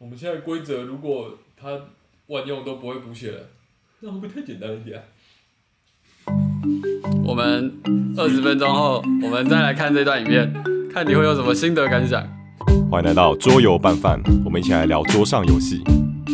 我们现在规则如果他万用都不会补血了，那会不会太简单一点？ 我们20分钟后，我们再来看这段影片，看你会有什么心得感想。 欢迎来到桌游拌饭，我们一起来聊桌上游戏。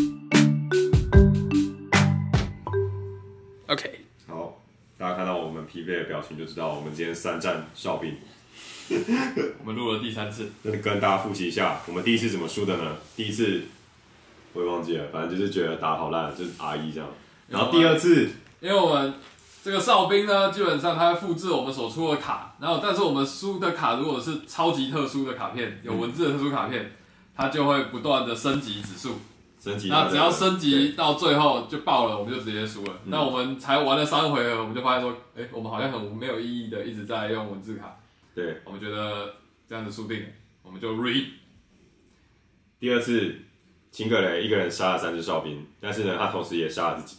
OK， 好，大家看到我们疲惫的表情就知道我们今天3战哨兵。 我们录了第3次， 跟大家复习一下，我们第一次怎么输的呢？第一次我也忘记了，反正就是觉得打得好烂，就是 RE 这样。然后第二次， 因为我们这个哨兵呢，基本上它会复制我们所出的卡，然后但是我们出的卡如果是超级特殊的卡片，有文字的特殊卡片，它就会不断的升级指数。那只要升级到最后就爆了，我们就直接输了。那我们才玩了3回合，我们就发现说，我们好像很没有意义的一直在用文字卡。 对， 我们觉得这样子输定了，我们就 read。 第二次，秦可雷一个人杀了3只哨兵，但是呢，他同时也杀了自己。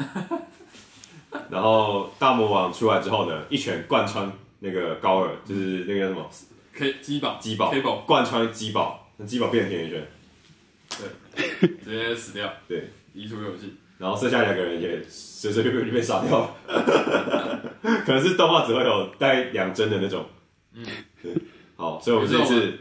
然后大魔王出来之后呢，一拳贯穿那个高尔，就是那个什么机宝， 贯穿机宝，那机宝变成甜甜圈， 对，直接死掉， 对， 移出游戏。 然后剩下2个人也随随便便就被杀掉了，可能是动画只会有带2帧的那种。对，好，所以我们这次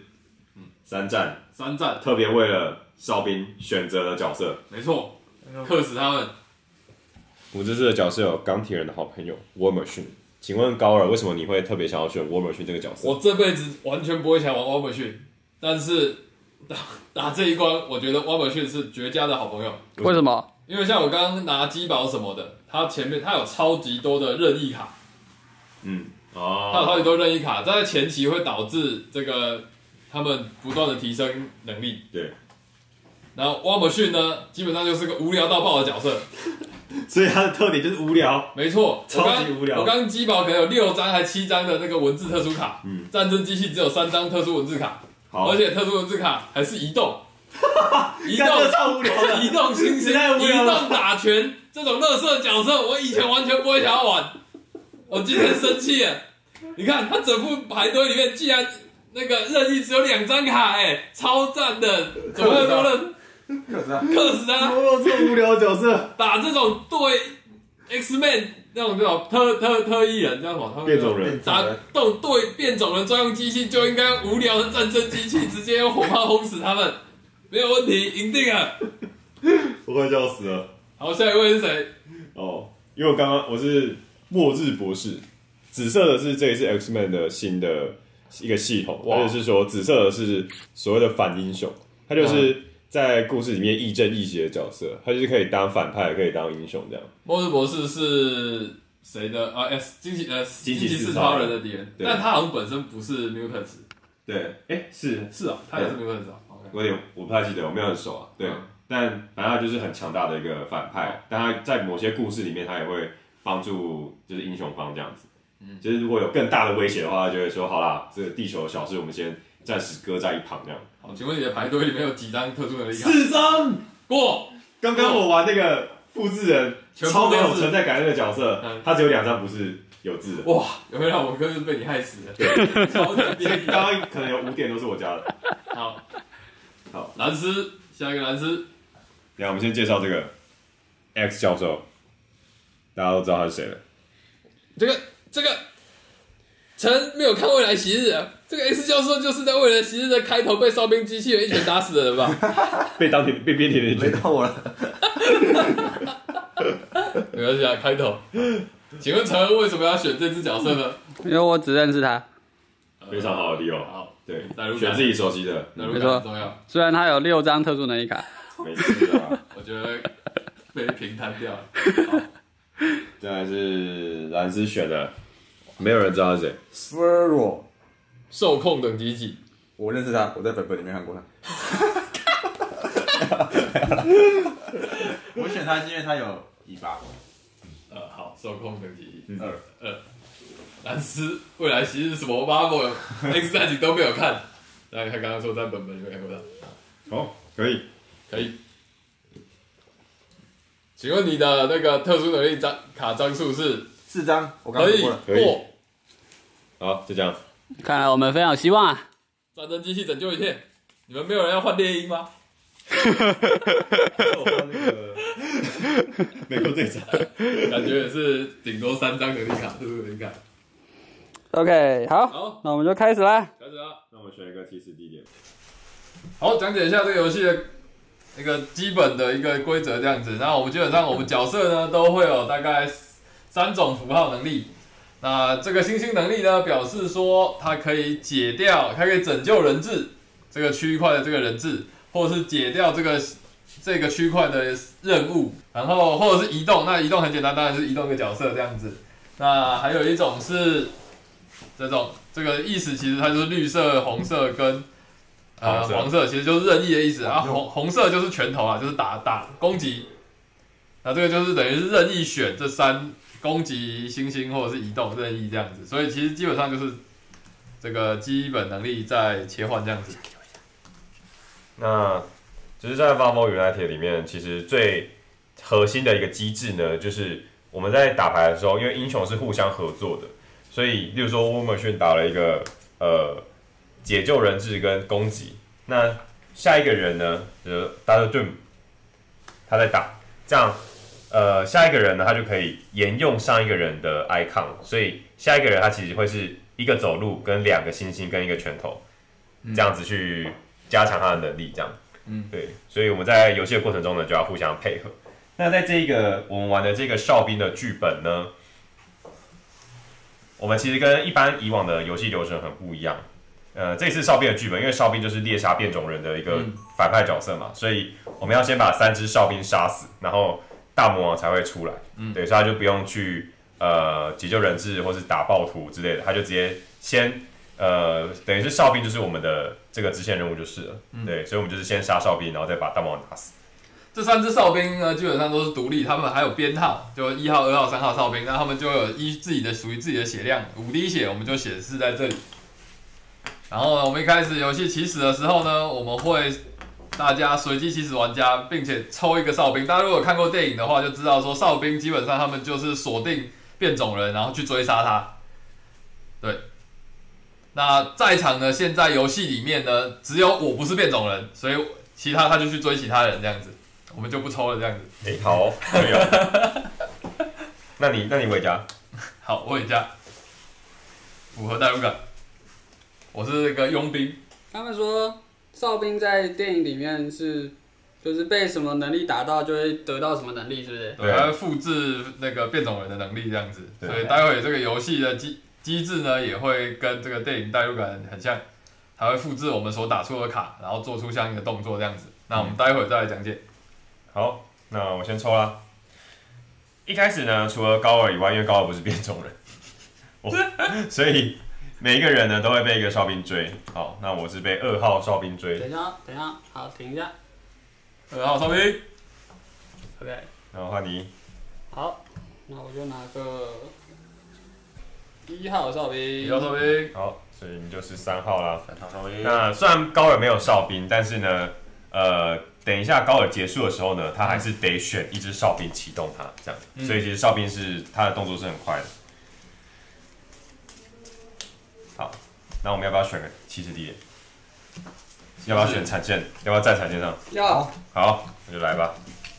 3战，特别为了哨兵选择了角色， 没错，克死他们。 我们这次的角色有钢铁人的好朋友 War Machine。请问高尔，为什么你会特别想要选 War Machine 这个角色？ 我这辈子完全不会想玩 War Machine， 但是打这一关，我觉得 War Machine 是绝佳的好朋友。 为什么？ 因为像我刚刚拿机宝什么的，它前面它有超级多的任意卡，它有超级多任意卡，在前期会导致这个他们不断的提升能力。 对。 然后 War Machine 呢，基本上就是个无聊到爆的角色。 所以它的特点就是无聊， 没错， 超级无聊。 我刚机宝可能有6张还7张的那个文字特殊卡，战争机器只有3张特殊文字卡，而且特殊文字卡还是移动，移动超无聊的， 移动星星，移动打拳这种垃圾角色，我以前完全不会想要玩，我今天生气了。你看他整副排队里面，竟然那个任意只有2张卡，超赞的，怎么会多人？克死他！ 这无聊的角色， 打这种对 X-Men 那种特异人叫什么？ 变种人， 打这种对变种人专用机器就应该无聊的战争机器，直接用火炮轰死他们，没有问题，赢定了！ 我快笑死了。 好，下一位是谁？ 因为我是末日博士，紫色的是这一次 X-Men 的新的一个系统，它就是说紫色的是所谓的反英雄，它就是在故事里面亦正亦邪的角色，他就是可以当反派，可以当英雄这样。 末日博士是谁的啊？惊奇四超人的敌人，但他好像本身不是 Mutants。 对，是啊， 他也是 Mutants 啊。 我不太记得，我没有很熟啊。对，但反正他就是很强大的一个反派，但他在某些故事里面，他也会帮助就是英雄方这样子。就是如果有更大的威胁的话，他就会说好啦，这个地球的小事我们先暂时搁在一旁这样。 好，请问你的排队里面有几张特殊能力卡 ？4张过。刚刚我玩那个复制人，超没有存在感那个角色，他只有2张不是有字的。 哇，有没有让我哥是被你害死的？对，超级便宜。 刚刚可能有5点都是我家的。 好，蓝斯，下一个蓝斯。 等一下我们先介绍这个 X 教授，大家都知道他是谁了。 这个，陈没有看未来昔日啊。这个 X 教授就是在未来昔日的开头被哨兵机器人一拳打死的人吧？ 被边铁人没到我了。 没关系啊，开头。请问陈为什么要选这只角色呢？ 因为我只认识他。 非常好的理由。 好， 对，选自己熟悉的， 没错，很重要。 虽然他有6张特殊能力卡， 没事啊。 我觉得被平摊掉了。 再来是蓝斯选的，没有人知道是谁。 Sphero 受控等级几？ 我认识他，我在本里面看过他。我选他是因为他有尾巴。 好，受控等级2。蓝斯未来昔日什么 Marvel X 战警都没有看，大家看刚刚说在本里面看过他。 好，可以。 请问你的那个特殊能力卡张数是 4张？我刚说过了， 可以过。 好，就这样。 看来我们非常有希望啊！ 战争机器拯救一切，你们没有人要换猎鹰吗？ 我放那个美国队长， 感觉也是顶多3张能力卡，是不是能力卡？ OK， 好， 好， 那我们就开始啦。 开始啦。 那我们选一个提示地点。 好，讲解一下这个游戏的一个基本的一个规则这样子。那我们基本上我们角色呢都会有大概3种符号能力。那这个星星能力呢，表示说它可以解掉，它可以拯救人质这个区块的这个人质，或者是解掉这个区块的任务，然后或者是移动。那移动很简单，当然是移动一个角色这样子。那还有一种是这个意思，其实它就是绿色、红色跟黄色，其实就是任意的意思啊。红色就是拳头啊，就是打攻击。那这个就是等于是任意选这3攻击、星星或者是移动任意这样子，所以其实基本上就是这个基本能力在切换这样子。 那就是在 Marvel United 里面，其实最核心的一个机制呢，就是我们在打牌的时候，因为英雄是互相合作的，所以例如说沃默逊打了一个解救人质跟攻击，那下一个人呢，Dr. Doom 他在打，这样下一个人呢，他就可以沿用上一个人的 icon， 所以下一个人他其实会是一个走路跟2个星星跟1个拳头，这样子去加强他的能力，这样，对，所以我们在游戏的过程中呢，就要互相配合。那在这个我们玩的这个哨兵的剧本呢，我们其实跟一般以往的游戏流程很不一样。这次哨兵的剧本，因为哨兵就是猎杀变种人的一个反派角色嘛，所以我们要先把3只哨兵杀死，然后大魔王才会出来。对，所以他就不用去解救人质或是打暴徒之类的，他就直接先等于是哨兵就是我们的这个支线任务就是了。对，所以我们就是先杀哨兵，然后再把大魔王打死。 这3只哨兵呢，基本上都是独立，他们还有编号，就1号、2号、3号哨兵，那他们就有自己的属于自己的血量，5滴血我们就显示在这里。然后我们一开始游戏起始的时候呢，我们会大家随机起始玩家，并且抽一个哨兵。大家如果有看过电影的话，就知道说哨兵基本上他们就是锁定变种人，然后去追杀他。对，那在场呢，现在游戏里面呢，只有我不是变种人，所以其他他就去追其他人这样子，我们就不抽了这样子。 好哦，可以啊。那你伟嘉， 好，我伟嘉，符合代入感。我是那个佣兵。 他们说哨兵在电影里面就是被什么能力打到就会得到什么能力，是不是？ 对，它会复制那个变种人的能力这样子。所以待会这个游戏的机制呢，也会跟这个电影代入感很像，它会复制我们所打出的卡，然后做出相应的动作这样子。那我们待会再来讲解。 好，那我先抽啦。一开始呢，除了高尔以外，因为高尔不是变种人，所以每一个人呢都会被一个哨兵追。好，那我是被2号哨兵追。 等一下，好，停一下。 2号哨兵 ，OK。 然后换你。 好，那我就拿个1号哨兵。 1号哨兵。 好，所以你就是3号啦。 3号哨兵。 那虽然高尔没有哨兵，但是呢，等一下高尔结束的时候呢，他还是得选1只哨兵启动它，这样。所以其实哨兵是他的动作是很快的。好，那我们要不要选个起始地点？要不要选产线？要不要站产线上？ 要。 好，那就来吧。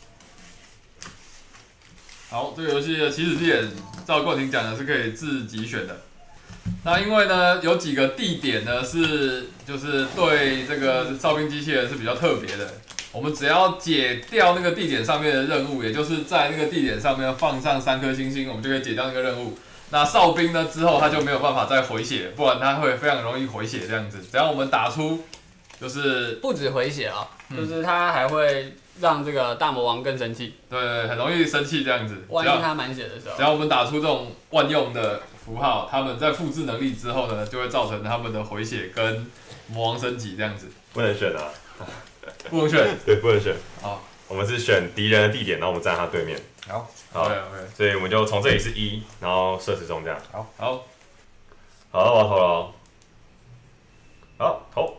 好，这个游戏的起始地点，照冠廷讲的是可以自己选的。那因为呢，有几个地点呢就是对这个哨兵机器人是比较特别的。我们只要解掉那个地点上面的任务，也就是在那个地点上面放上3颗星星，我们就可以解掉那个任务。那哨兵呢之后他就没有办法再回血，不然他会非常容易回血这样子。只要我们打出就是不止回血啊，就是他还会让这个大魔王更生气。 对，很容易生气这样子。 万一他满血的时候， 只要我们打出这种万用的符号，他们在复制能力之后呢，就会造成他们的回血跟魔王升级这样子。 不能选啊， 不能选。 对，不能选。 好， 我们是选敌人的地点，然后我们站他对面。 好， 好 ，OK， 所以我们就从这里是1，然后射时钟这样。 好， 好，我要投了哦。好，投。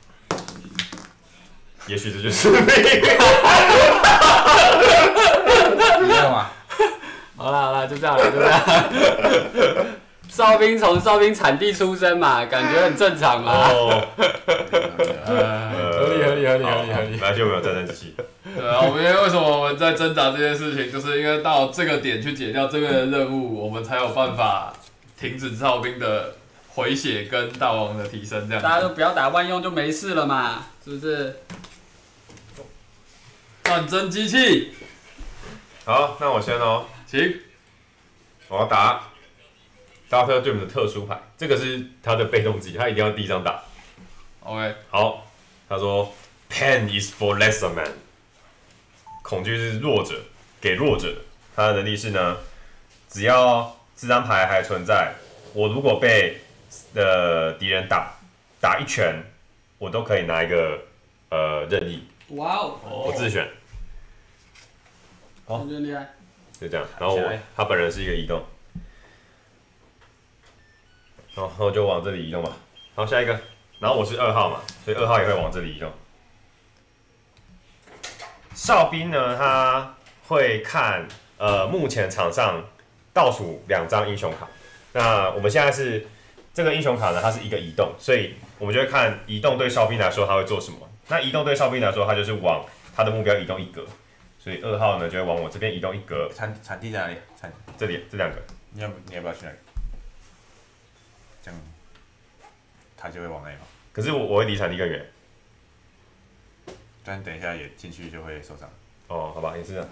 也许这就是命。 你要吗？ 好啦，就这样了，就这样。 哨兵从哨兵产地出生嘛，感觉很正常嘛。 哦， 合理。 那就没有战争机器。 对啊，因为为什么我们在挣扎这件事情，就是因为到这个点去解掉这边的任务，我们才有办法停止哨兵的回血跟大王的提升，这样。 大家都不要打万用就没事了嘛，是不是？ 战争机器， 好，那我先哦， 行， 我要打Doctor Doom 的特殊牌，这个是他的被动技，他一定要地上打。 OK， 好，他说 Pain is for lesser man， 恐惧是弱者，给弱者的。他的能力是呢，只要这张牌还存在，我如果被敌人打一拳，我都可以拿一个任意， 哇哦， 我自选， 感觉厉害。 就这样。然后他本人是一个移动，好，那我就往这里移动吧。好，下一个，然后我是2号嘛，所以2号也会往这里移动。哨兵呢，他会看目前场上倒数2张英雄卡。那我们现在是这个英雄卡呢，它是一个移动，所以我们就会看移动对哨兵来说他会做什么。那移动对哨兵来说，他就是往他的目标移动1格，所以2号呢就会往我这边移动1格。 产地在哪里？ 这里这2个， 你要不要去那里？这样，他就会往那里跑。 可是我会离产地更远。 但等一下也进去就会受伤。 哦，好吧，也是这样。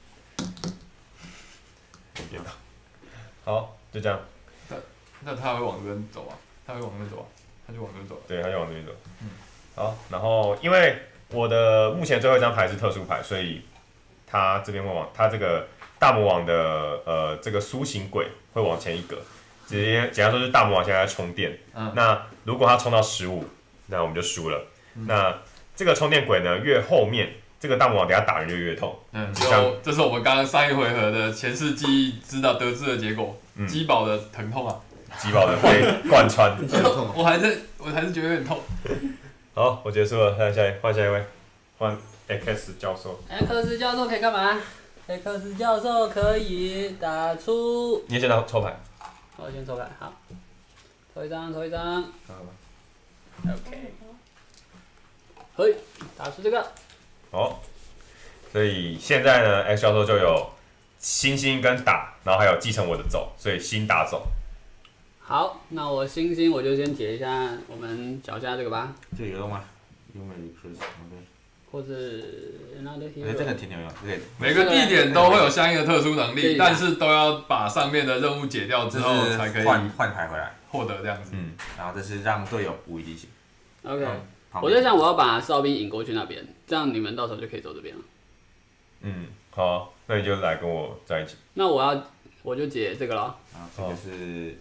别打。好，就这样。 那他会往这边走啊？他会往这边走啊？他就往这边走。 对，他就往这边走。好，然后因为我的目前最后一张牌是特殊牌，所以他这边会往他这个大魔王的这个苏醒鬼会往前1格。直接简单说就是大魔王现在在充电。那如果他充到15，那我们就输了。那这个充电鬼呢，越后面这个大魔王等下打人就越痛。 这是我们刚刚上一回合的前世记忆得知的结果。鸡堡的疼痛啊， 鸡堡的被贯穿。 我还是觉得有点痛。 好，我结束了，换下一位，换 X 教授。 X 教授可以干嘛 ？X 教授可以打出。 你先拿抽牌。 我先抽牌，好，抽一张。OK， 嘿，打出这个。 好，所以现在呢 ，X 教授就有星星跟打，然后还有继承我的走，所以星打走。 好，那我星星我就先解一下我们脚下这个吧。 这里有用吗？有没有 Chris？ 或者 another hero。 这个挺有用， 每个地点都会有相应的特殊能力，但是都要把上面的任务解掉之后才可以换牌回来获得这样子。 然后这是让队友无一地形。 OK，我在想我要把哨兵引过去那边，这样你们到时候就可以走这边了。 好啊，那你就来跟我在一起。 那我就解这个了。 这个是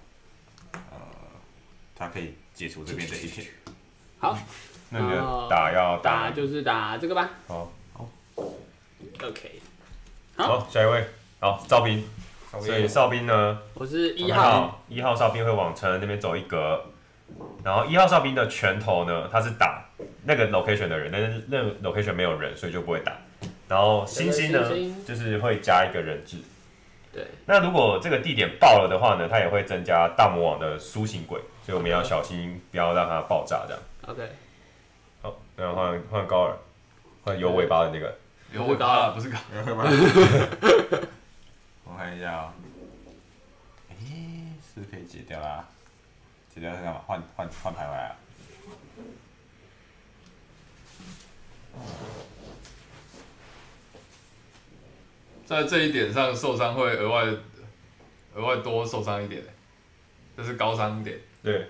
他可以解除这边的一切。 好。 那你的打就是打这个吧。 好 ，OK。 好，下一位，好，哨兵。所以哨兵呢， 我是1号。 1号哨兵会往城那边走1格，然后1号哨兵的拳头呢，他是打那个 location 的人，但是那个 location 没有人，所以就不会打。然后星星呢，就是会加一个人质。 对。 那如果这个地点爆了的话呢，它也会增加大魔王的苏醒鬼，所以我们要小心，不要让它爆炸这样。 OK。 好，那换高尔，换有尾巴的那个。 有尾巴不是高。 我看一下啊，是不是可以解掉啦？解掉是干嘛？换牌回来啊？ 在这一点上受伤会额外多受伤一点，这是高伤点。 对。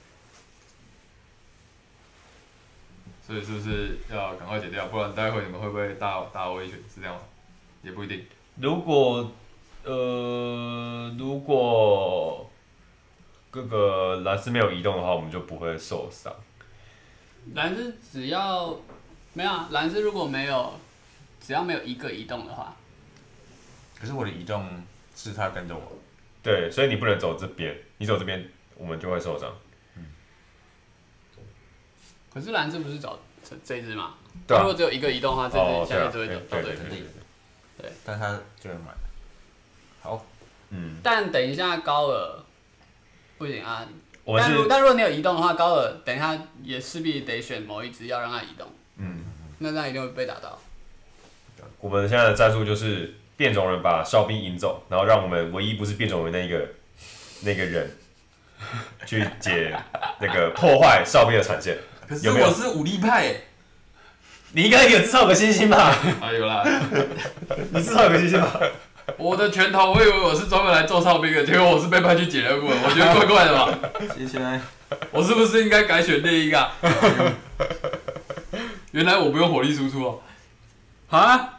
所以是不是要赶快解掉？不然待会你们会不会大我一拳？是这样吗？也不一定。如果这个蓝斯没有移动的话，我们就不会受伤。 蓝斯只要没有啊，蓝斯如果没有，只要没有一个移动的话。 可是我的移动是他跟着我。 对，所以你不能走这边，你走这边我们就会受伤。 可是蓝斯不是找这一只嘛？ 对啊。 如果只有一个移动的话，这只下一只会走到对面。 对，但他就会买。好。 但等一下高尔不行啊。 我们是但如果你有移动的话，高尔等一下也势必得选某一只要让它移动。那这样一定会被打到。 我们现在的战术就是变种人把哨兵引走，然后让我们唯一不是变种人那个人去解那个破坏哨兵的产线。 可是有没有我是武力派耶， 你应该有至少有个星星吧？ 啊有啦， 你至少有个星星吧？ 我的拳头，我以为我是专门来揍哨兵的，结果我是被派去解任务的，我觉得怪怪的吧？ 接下来我是不是应该改选猎鹰啊？原来我不用火力输出哦。啊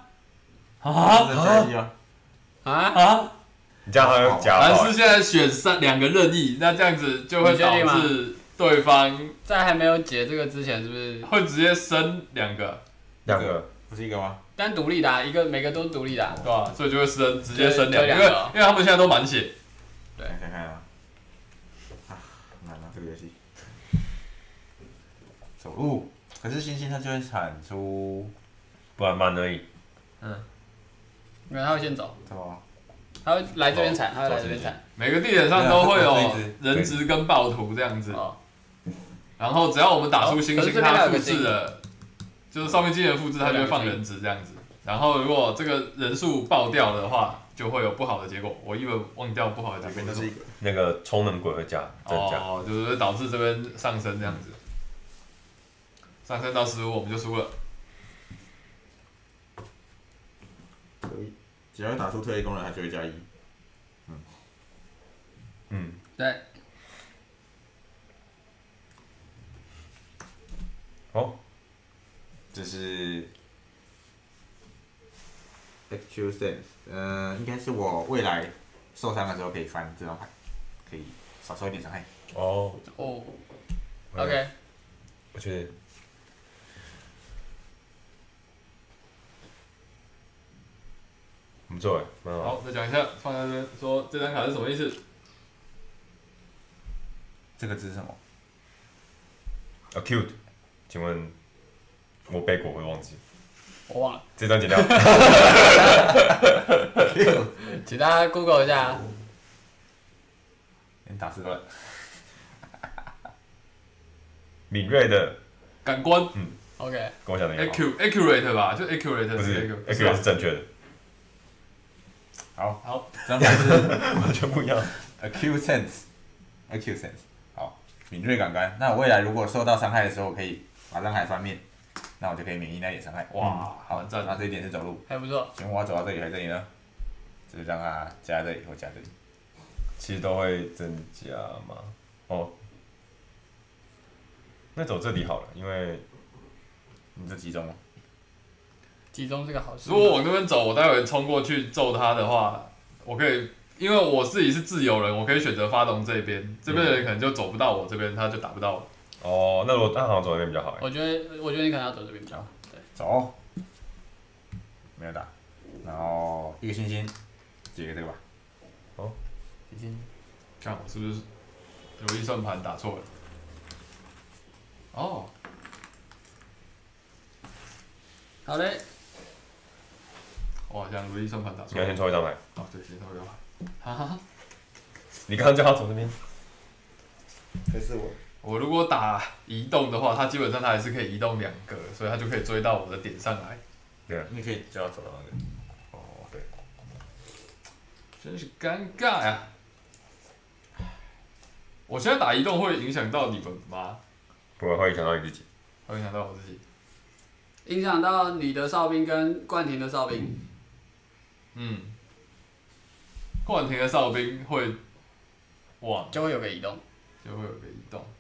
啊！ 你这样还有加爆蓝斯现在选2个任意，那这样子就会导致对方在还没有解这个之前，是不是会直接升2个， 不是一个吗？ 单独立打一个，每个都独立打， 对吧？所以就会直接升2个， 对因为他们现在都满血。 对，看看啊，难啊这个游戏。走路，可是星星它就会产出， 不然慢而已。 因为他会先走， 对吧？ 他会来这边铲，他会来这边铲。 每个地点上都会有人质跟暴徒这样子。然后只要我们打出星星，它复制了，就是上面技能复制，它就会放人质这样子。然后如果这个人数爆掉的话，就会有不好的结果。我因为忘掉不好的结果是那个充能轨会增加， 就是导致这边上升这样子，上升到15我们就输了。 可以，只要打出特异功能，它就会加1。 对。 好， 这是 Actual Sense，应该是我未来受伤的时候可以翻这张牌，可以少受一点伤害。 哦 ，OK， 我觉得不错哎，蛮好。 好，再讲一下，放在这边说这张卡是什么意思？ 这个字是什么 Acute， 请问我背过会忘记？ 我忘了， 这张剪掉。 请大家 Google 一下。 连打字都来。 敏锐的感官 ，OK， 跟我讲的一样。 accurate 吧，就 accurate 不是 accurate 是正确的。 好，这张牌是完全不一样。 Acute Sense。好，敏锐感官。那我未来如果受到伤害的时候，我可以把这张牌翻面，那我就可以免疫那一点伤害。 哇， 好，那这一点是走路。 还不错。 请问我要走到这里还是这里呢？就是让它加这里或加这里。 其实都会增加嘛。哦，那走这里好了，因为你这集中吗？ 集中是个好事。 如果往那边走，我待会冲过去揍他的话，我可以，因为我自己是自由人，我可以选择发动这边，这边的人可能就走不到我这边，他就打不到我。 哦，那如果他好像走那边比较好哎。 我觉得你可能要走这边比较好。对， 走，没有打，然后一个星星，解个这个吧。 好， 星星， 看我是不是如意算盘打错了？哦， 好嘞。 我好像如意算盘打你要错了。 先抽一张牌。 哦，对，先抽一张牌。哈哈， 你刚刚叫他走那边。 这是我。 我如果打移动的话，他基本上他还是可以移动2格，所以他就可以追到我的点上来。 对啊， 你可以叫他走到那个。 哦对。 真是尴尬呀！我现在打移动会影响到你们吗？ 不会影响到你自己。 会影响到我自己。 影响到你的哨兵跟冠廷的哨兵。 冠廷的哨兵会，哇， 就会有个移动。 就会有个移动。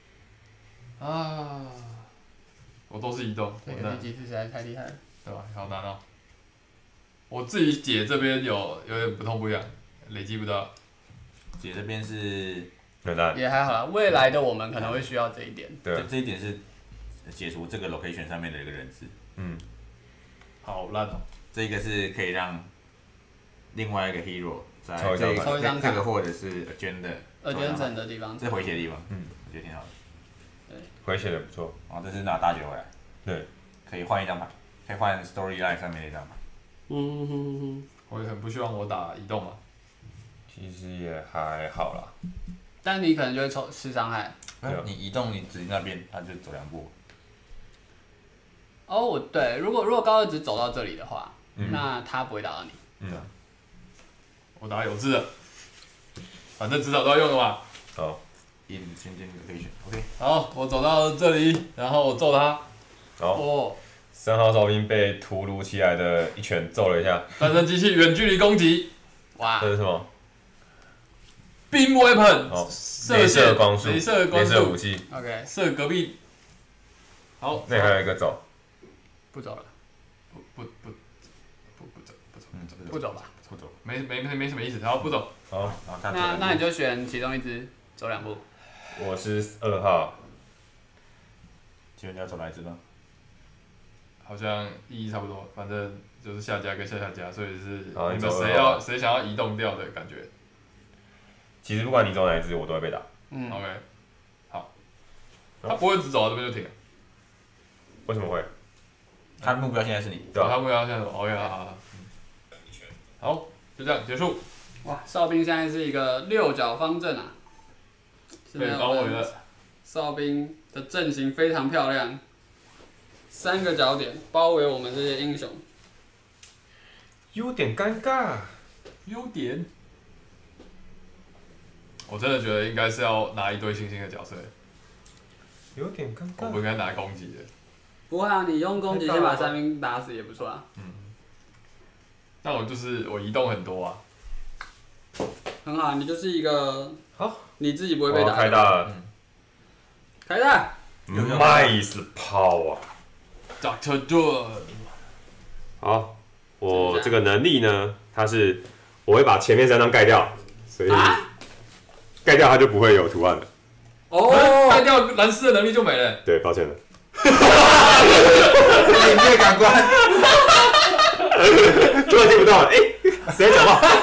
啊，我都是移动， 这个第几次实在太厉害了。 对吧？好难哦。我自己解这边有点不痛不痒，累积不到。 解这边是， 很难。 也还好啦，未来的我们可能会需要这一点。 对。 这一点是解除这个 location 上面的一个人质。 好烂哦。 这个是可以让另外一个 hero 在抽一张牌这个或者是 agenda 整的地方。 这是回血的地方，我觉得挺好的。 回血的不错。 然后这是拿大绝回来， 对， 可以换一张牌，可以换 storyline 上面的一张牌。 我也很不希望我打移动嘛。 其实也还好啦。 但你可能就会吃伤害。 你移动你指那边，他就走2步。 哦，对，如果高二只走到这里的话，那他不会打到你。 我打有字的，反正至少都要用的嘛。 好， 先可以选 OK。 好，我走到这里，然后我揍他。 好。 哦， 3号哨兵被突如其来的一拳揍了一下。 战争机器远距离攻击。 哇这是什么？ Beam Weapon， 哦， 射镭射线光束， 镭射光镭射武束， 器。 ，OK， 射隔壁。好， 那还有一个走。 不走了， 不走， 不走吧。 不走。 没什么意思，好不走。 好， 然后他那你就选其中一只，走2步。 我是2号。 请问你要走哪一只呢？ 好像意义差不多，反正就是下家跟下家，所以是好你你们走2号谁想要移动掉的感觉。 其实不管你走哪一只，我都会被打。 OK， 好，他不会只走到这边就停了。 为什么会？ 他目标现在是你。 对啊他们要现在走 OK 好，好，就这样结束。 哇，哨兵现在是一个6角方阵啊。 被包围了。 哨兵的阵型非常漂亮，3个角点包围我们这些英雄。 有点尴尬。 优点，我真的觉得应该是要拿一堆星星的角色， 有点尴我不应该拿攻击的。 不会啊，你用攻击先把3兵打死也不错啊。 但我移动很多啊。 很好，你就是一个好， 你自己不会我要被打。 开大了。 开大。 Nice power。 Dr. Doom， 好，我这个能力呢，它是我会把前面3张盖掉，所以盖掉它就不会有图案了。 盖掉蓝斯的能力就没了。 对，抱歉了。 领略感官。 突然听不到了，谁在讲话？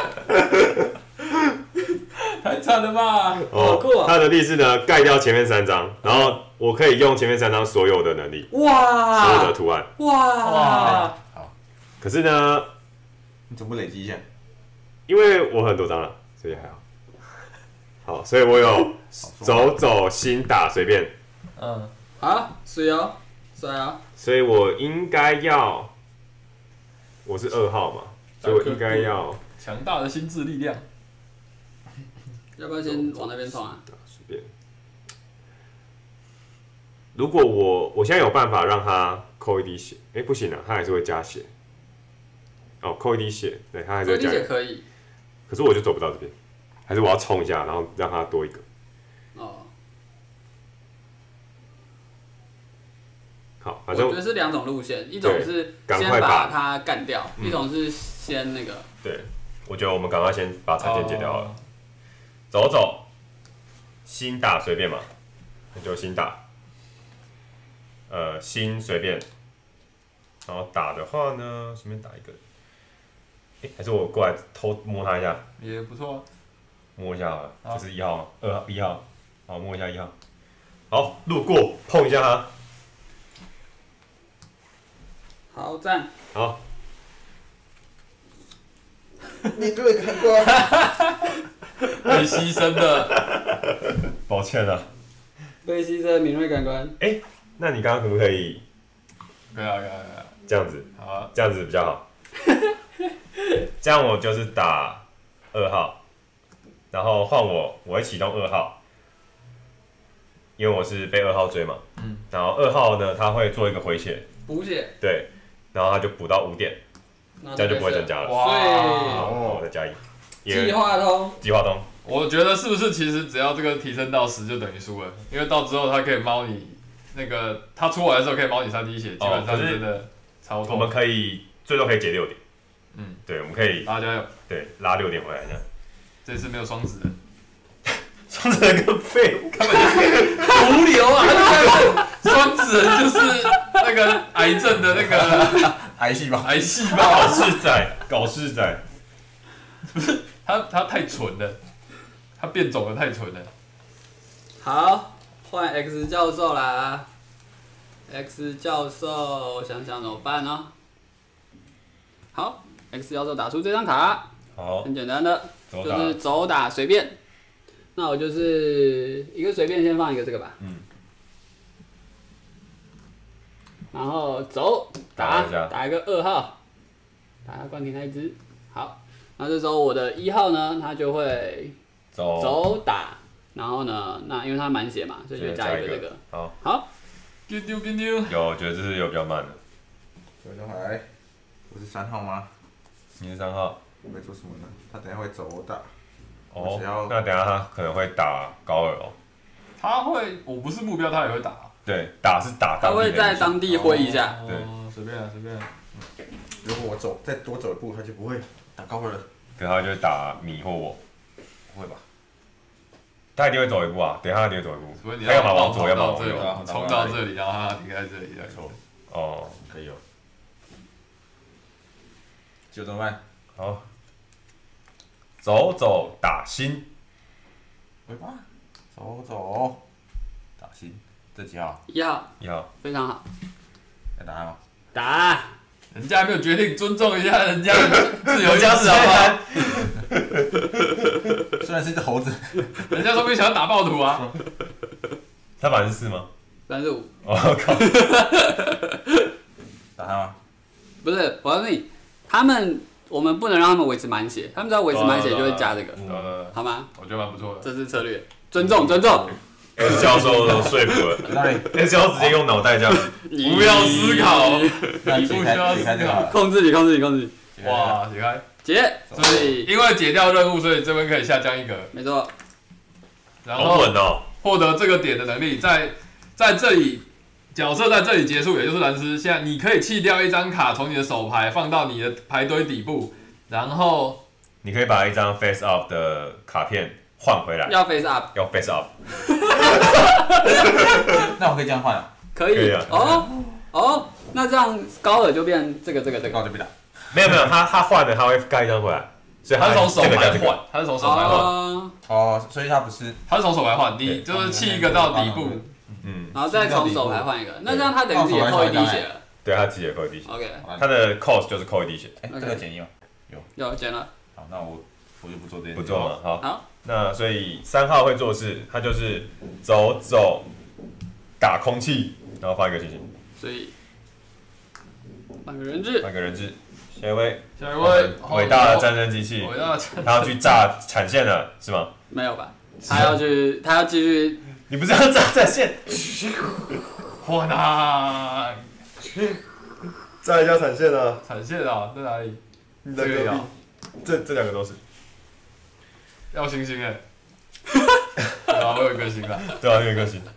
太惨了吧！ 好酷啊他的能力是呢，盖掉前面3张，然后我可以用前面3张所有的能力，所有的哇图案。 哇！ 好， 可是呢， 你总不累积一下？ 因为我很多张了，所以还好。好，所以我有走心打随便， 好，水哦，水哦。 所以我应该要，我是2号嘛，所以我应该要强大的心智力量。 要不要先往那边冲啊？ 打随便。如果我现在有办法让他扣1滴血，不行啊，他还是会加血。哦，扣1滴血，对他还是会加血。 可以。 可是我就走不到这边，还是我要冲一下，然后让他多一个。 哦。 好，反正我觉得是2种路线，一种是先赶快把它干掉， 嗯一种是先那个。 对，我觉得我们赶快先把残线解掉了。走，心打随便嘛，那就心打。心随便，然后打的话呢，随便打一个。还是我过来偷摸他一下， 也不错啊。 摸一下好了，这是1号吗？2号，1号，好，摸一下1号。好，路过碰一下他。 好赞。 好， 领略感官。 被牺牲的， 抱歉了。 被牺牲的敏锐感官。 那你刚刚可不可以可以啊， 这样子？ 好啊。 这样子比较好。这样我就是打2号，然后换我会启动2号，因为我是被2号追嘛。然后2号呢，他会做一个回血， 补血。 对，然后他就补到5点，这样就不会增加了。 哇好，我再加1。 计划通。 计划通。 我觉得是不是其实只要这个提升到10就等于输了？因为到之后他可以猫你那个他出来的时候可以猫你3滴血，基本上是真的超痛。 我们可以最多可以解6点。对，我们可以大家加油。 对，拉6点回来这样。 这次没有双子人， 双子人更废物， 根本就是无聊啊！双子人就是那个癌症的那个癌细胞。 癌细搞胞， 事仔，搞事仔。 他太蠢了，他变种的太蠢了。 好，换 X 教授啦。X 教授，我想想怎么办呢？好 ，X 教授打出这张卡， 好， 很简单的， 走打就是走打随便。 那我就是一个随便先放一个这个吧。然后走打一个2号，打冠廷那一只。好，那这时候我的1号呢，他就会走打，然后呢，那因为他满血嘛，所以就加一个这个。好， 丢丢丢丢。 有，我觉得这是有比较慢的。 走上来，我是3号吗？ 你是3号。 我会做什么呢？他等下会走打。 哦，那等下他可能会打高尔哦。 他会，我不是目标，他也会打。 对，打是打他会在当地挥一下。 对， 随便啊，随便。 如果我再多走一步，他就不会打高尔了。 可他就会打米或我。不会吧？他一定会走一步啊！等一下他一定会走一步。 所以你要么往左，要么往右， 往右， 冲到这里，然后他停在这里，再说。 哦， 可以哦。就这么办。 好。走走打心。 回吧。走走。打心。这几号 ？1号。 1号。 非常好。 要打吗？ 打。 人家还没有决定，尊重一下人家的自由意志，好不好？ 虽然是一只猴子， 人家说不定想要打暴徒啊。 他本来是4吗 ？35。 我靠！ 打他吗？ 不是，我告诉你，我们不能让他们维持满血，他们只要维持满血就会加这个，好吗？ 我觉得蛮不错的， 这是策略，尊重。 S 教授都说服了，S 教授直接用脑袋这样， 不要思考， 你不需要思考， 控制你。 哇，解开， 解，所以因为解掉任务，所以这边可以下降1格， 没错。 然后稳哦， 获得这个点的能力，在这里角色在这里结束，也就是蓝斯。现在你可以弃掉1张卡，从你的手牌放到你的牌堆底部，然后你可以把1张 face up 的卡片换回来。 要 face up。 要 face up。 那我可以这样换啊？ 可以啊。哦，那这样高尔就变这个。 高就被打。 没有，他换了，他会盖1张回来。所以他是从手牌换，他是从手牌换。 哦，所以他不是， 他是从手牌换，你就是弃一个到底部， 然后再从手牌换一个，那这样他等于也扣1滴血了。 对，他自己也扣1滴血。 OK， 他的 cost 就是扣1滴血。 这个减1吗？ 有减了。 好，那我就不做这件事。 不做了， 好。 那所以3号会做事，他就是走打空气，然后放一个星星。 所以换个人质。 下一位，伟大的战争机器，他要去炸产线了，是吗？ 没有吧？他要继续。 你不是要炸产线？ 换啊！ 炸一下产线啊！ 产线啊，在哪里？ 这个要，这2个都是。 要星星哎！对啊，我有一颗星了。 对啊，有一颗星。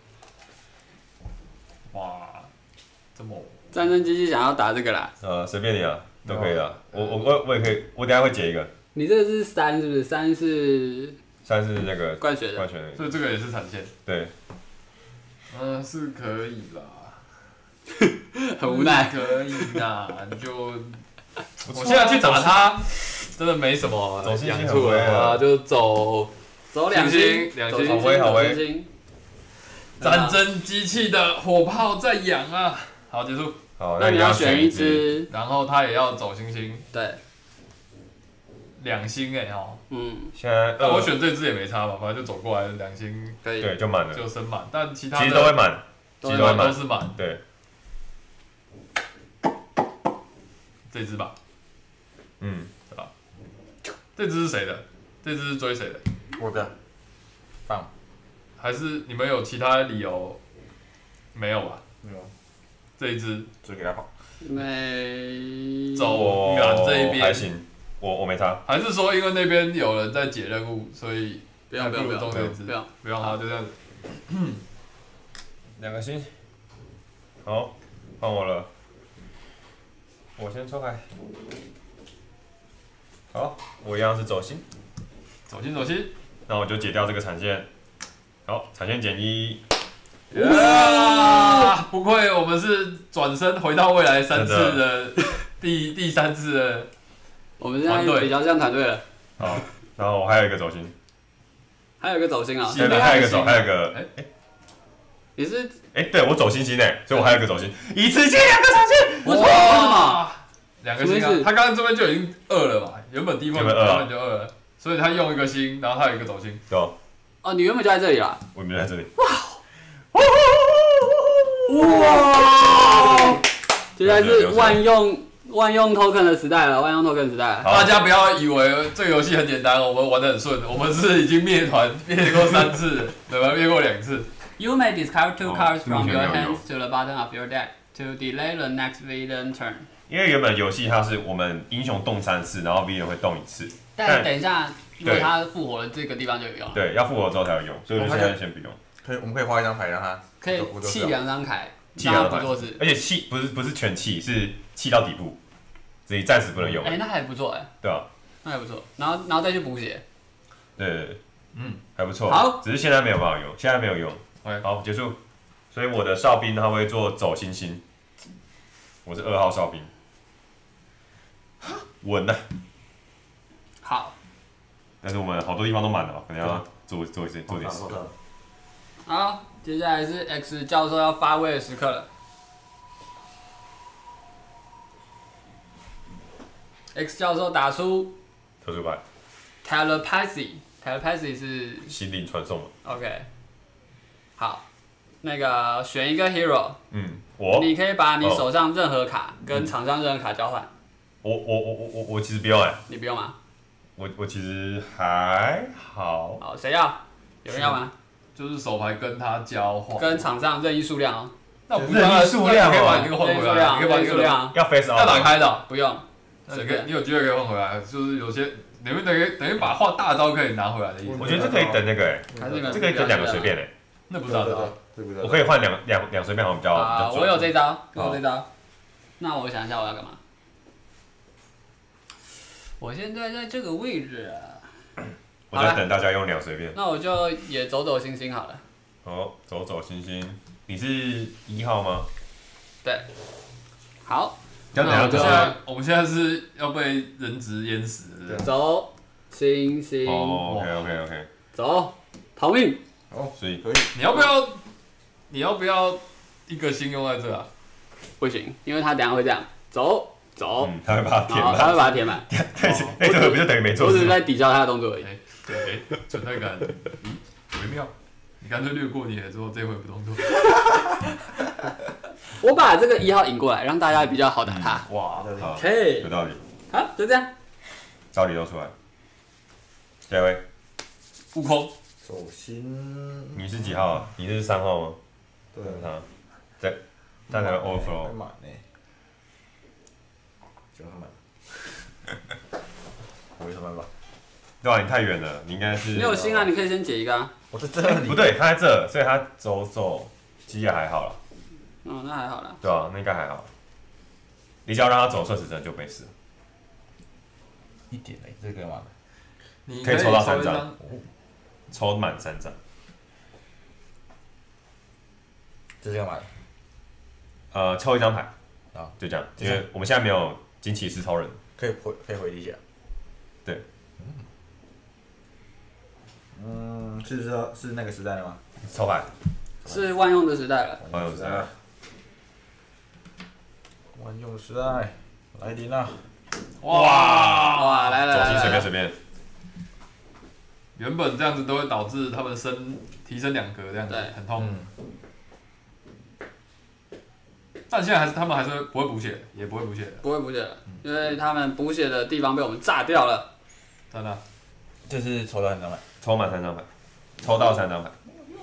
哇，这么战争机器想要打这个啦。 随便你啊。都可以的，我也可以，我等下会解一个。 你这个是3是不是？3是那个灌血的， 所以这个也是产线。 对， 是可以啦， 很无奈。 可以啦，就我现在去打他，真的没什么养处啊，就走2星， 好威。 战争机器的火炮在养啊，好结束。 好， 那你要选1只， 然后他也要走星星， 对 ，2星哎哈， 现在我选这只也没差吧，反正就走过来2星， 可以， 对，就满了， 就升满，但其他的其实都会满， 都是满， 对， 这只吧，对吧？这只是谁的？这只是追谁的？ 我的，放， 还是你们有其他理由？没有吧？ 没有。 这一只就给他跑， 没走远这一边还行，我没差。 还是说因为那边有人在解任务，所以不用动这只，不用好，就这样子。 2个星，好，换我了，我先抽牌。好，我一样是走星， 走心， 那我就解掉这个产线。好，产线减1。 不愧我们是转身回到未来3次的第3次的， 我们现在比较像团队了。 好，然后我还有一个走心， 还有一个走心啊， 对，还有一个， 你是对我走星星所以我还有一个走心，一次接2个产线， 我操 ，2个星啊！他刚刚这边就已经2了嘛，原本第一波根本就2了，所以他用1个星，然后他有一个走心， 对， 哦，你原本就在这里啦。 我原本在这里。 哇！接下来是万用 token 的时代了，万用 token 时代了。 大家不要以为这个游戏很简单，我们玩得很顺，我们是已经灭团灭过3次，对吧？灭过2次。 You may discard 2 cards from your hands to the bottom of your deck to delay the next villain turn。 因为原本游戏它是我们英雄动3次，然后 villain 会动1次。 但等一下，如果他复活了，这个地方就有用了。 对，要复活之后才有用，所以我现在先不用。 我们可以画一张牌让他可以弃2张牌， 弃2张不做事。 而且弃不是全弃，是弃到底部，所以暂时不能用。 那还不错对啊， 那还不错。然后再去补血。 对，还不错。 好， 只是现在没有办法用，现在没有用。好，结束。所以我的哨兵他会做走星星，我是2号哨兵，稳了。 好。 但是我们好多地方都满了，可能要做点事。 好，接下来是 X 教授要发威的时刻了。X 教授打出特殊牌 Telepathy 是心灵传送嘛 OK。好，那个选一个 hero， 你可以把你手上任何卡跟场上任何卡交换。 我其实不用你不用吗？ 我其实还好。 好，谁要？有人要吗？ 就是手牌跟他交换， 跟场上任意数量哦。 那我任意数量可以把你那个换回来，可以把你数量要 face out， 要打开的， 不用。 你有机会可以换回来，就是有些你们等于把画大招可以拿回来的意思。 我觉得这可以等那个这可以等2个随便那不是大招， 我可以换两随便好像比较我有这招，那我想一下我要干嘛？我现在在这个位置啊。 我在等大家用2随便。 那我就也走星星好了。 好，走星星。你是1号吗？ 对。好。 我们现在是要被人质淹死的。 走星星。 OK。 走，逃命。 所以可以。 你要不要一个星用在这啊？ 不行，因为他等下会这样走。 他会把它填满。 他会把它填满。 这个不就等于没做事？ 我只是在抵消他的动作而已。 对，存在感，微妙。你干脆略过你了之后，这回不动作。 我把这个1号引过来，让大家比较好打他。 哇， 可以， 有道理。 好，就这样。 道理都出来。下一位， 悟空。 走心。 你是几号啊？你是3号吗？ 对。 在那个 overflow。 满呢。就很满。我有什么办法？ 对啊，你太远了，你应该是。 你有心啊，你可以先解一个啊。 我在这里。 不对，他在这，所以他走，其实也还好了。 那还好啦。 对啊，那应该还好。你只要让他走顺时针就没事了。 1点嘞，这个干嘛的？ 你可以抽到3张，抽满3张。 这是干嘛的？抽1张牌。 啊， 就这样，因为我们现在没有惊奇4超人。 可以回一下。 对。 是那个时代的吗？ 抽牌。 是万用的时代了。 万用时代。 万用时代，来临了！ 哇，来了！ 走心随便。 原本这样子都会导致他们提升2格，这样子很痛。但现在他们还是不会补血，也不会补血的。 不会补血了，因为他们补血的地方被我们炸掉了。 真的。 这是抽到3张牌， 抽满3张牌，抽到3张牌。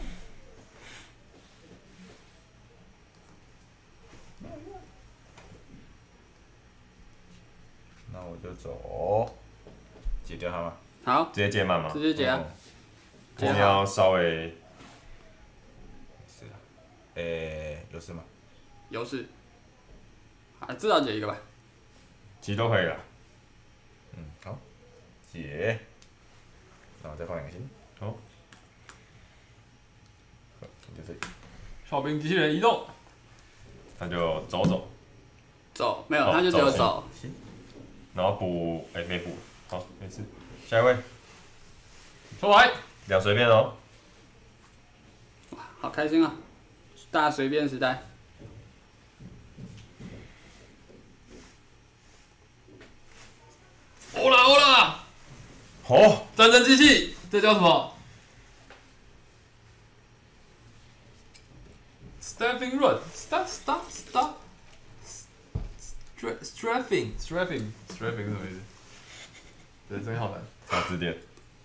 那我就走，解掉它吗？ 好， 直接解满吗？ 直接解啊。 我们要稍微。 是啊。有事吗？ 有事。啊，至少解一个吧。 其实都可以了。 好。解。然后再放2个星。 好。 就这里。 哨兵机器人移动。 那就走。 走，没有，他就只有走。 然后补，没补，好，没事。下一位。 抽牌。 2随便哦。 哇，好开心啊！大随便时代。 欧啦！ 哦， 战争机器，这叫什么？ Strafing 是什么意思？对，真好难。 查字典。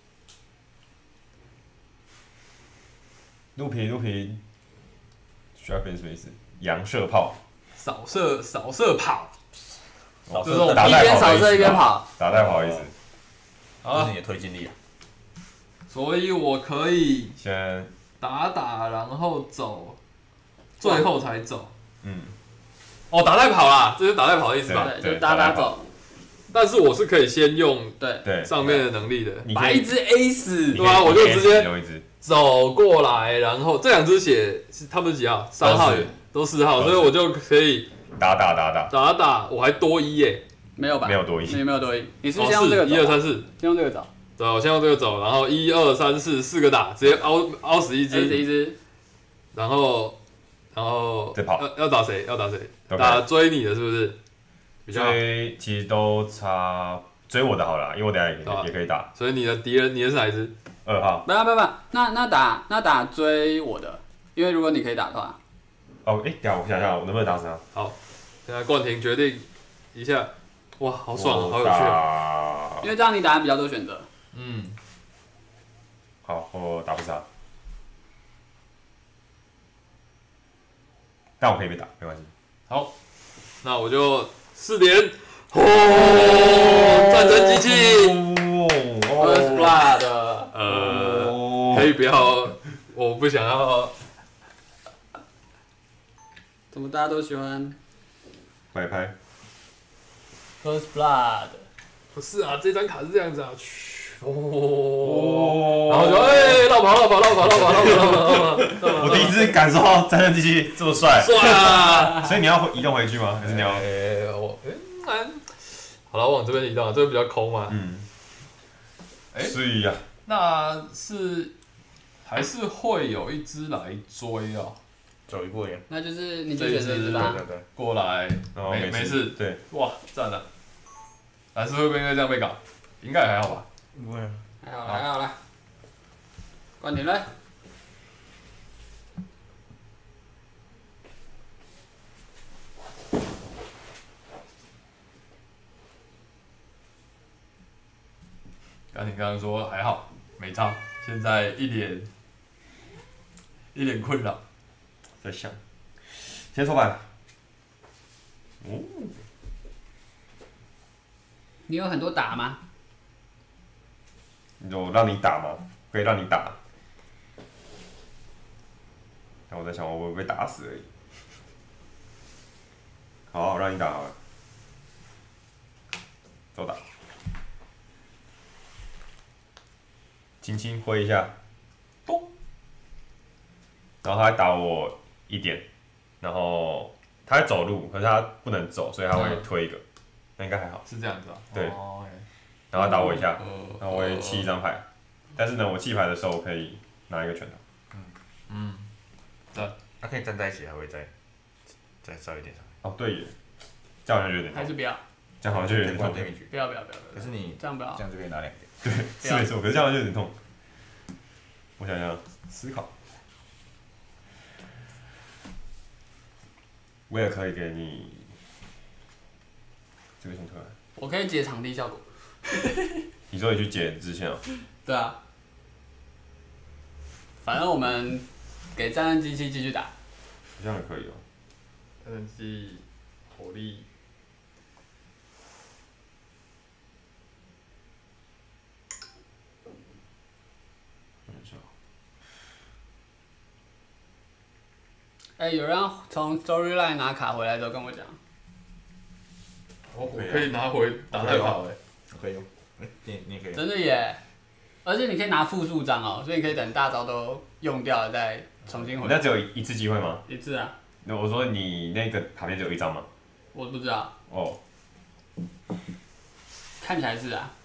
鹿皮 ，Strafing 什么意思？洋射炮。 扫射跑。 就是我们一边扫射一边跑。 打带跑的意思。 这是你的推进力啊。 所以我可以先打，然后走，最后才走。 哦， 打带跑啦，这是打带跑的意思吧？ 对，就打走。 但是我是可以先用对上面的能力的， 把一只 A 死， 对啊，我就直接走过来，然后这2只血是他们几号？3号都4号，所以我就可以打，我还多1耶。 没有吧？ 没有多1， 没有多1。你是不是先用这个 1、2、3、4， 先用这个走。 对，我先用这个走，然后1、2、3、4 4个打，直接凹死一只，然后再跑。 要打谁？打追你的是不是？ 追其实都差追我的好了，因为我等下也可以打。 所以你的敌人是哪一只 ？2号。 不，那打追我的，因为如果你可以打的话。 哦，等下我想想，我能不能打死他？ 好，现在冠廷决定一下。哇，好爽，好有趣。 因为这样你打比较多选择。 好，我打不死他。但我可以被打，没关系。 好，那我就4连，战争机器 ，First Blood， 可以不要，我不想要。 怎么大家都喜欢摆拍 First Blood？ 不是啊，这张卡是这样子啊，然后就绕跑， 我第一次感受到战争机器这么帅， 啊！ 所以你要移动回去吗？还是你要？ 好了，我往这边移动，这边比较空嘛。 是呀。 那是还是会有一只来追啊， 走一步而已。 那就是你就选这一只吧。 对， 过来，没事。 对， 哇，赞了！蓝色会不会因为这样被搞？应该还好吧。 不会， 还好啦。冠廷来。 冠廷刚刚说还好，没差，现在一脸困扰， 在想，先抽牌。 你有很多打吗？ 有让你打吗？可以让你打。但我在想，我会不会被打死而已。好，让你打好了。走打。轻轻挥一下，咚。然后他还打我1点，然后他在走路，可是他不能走，所以他会推一个。那应该还好。 是这样子啊。 对。然后他打我一下，然后我会弃1张牌，但是呢，我弃牌的时候我可以拿一个拳头。 对。 他可以站在一起，还会再稍一点上。 哦，对耶，这样好像就有点痛。 还是不要？ 这样好像就有点痛。 不要。 可是你这样不要， 这样就可以拿2点。 对，是没错，可是这样就有点痛。我想想，思考。我也可以给你这个先推来。 我可以解场地效果。 你说你去解支线哦？ 对啊。反正我们给战争机器继续打。 这样也可以哦。 战争机火力。 有人从 Storyline 拿卡回来之后跟我讲， 我可以拿回打太跑我可以用，你也可以。 真的耶！而且你可以拿复数张哦，所以你可以等大招都用掉了再重新回来。 那只有1次机会吗 ？1次啊。 那我说你那个卡片只有1张吗？ 我不知道。 哦。 看起来是啊。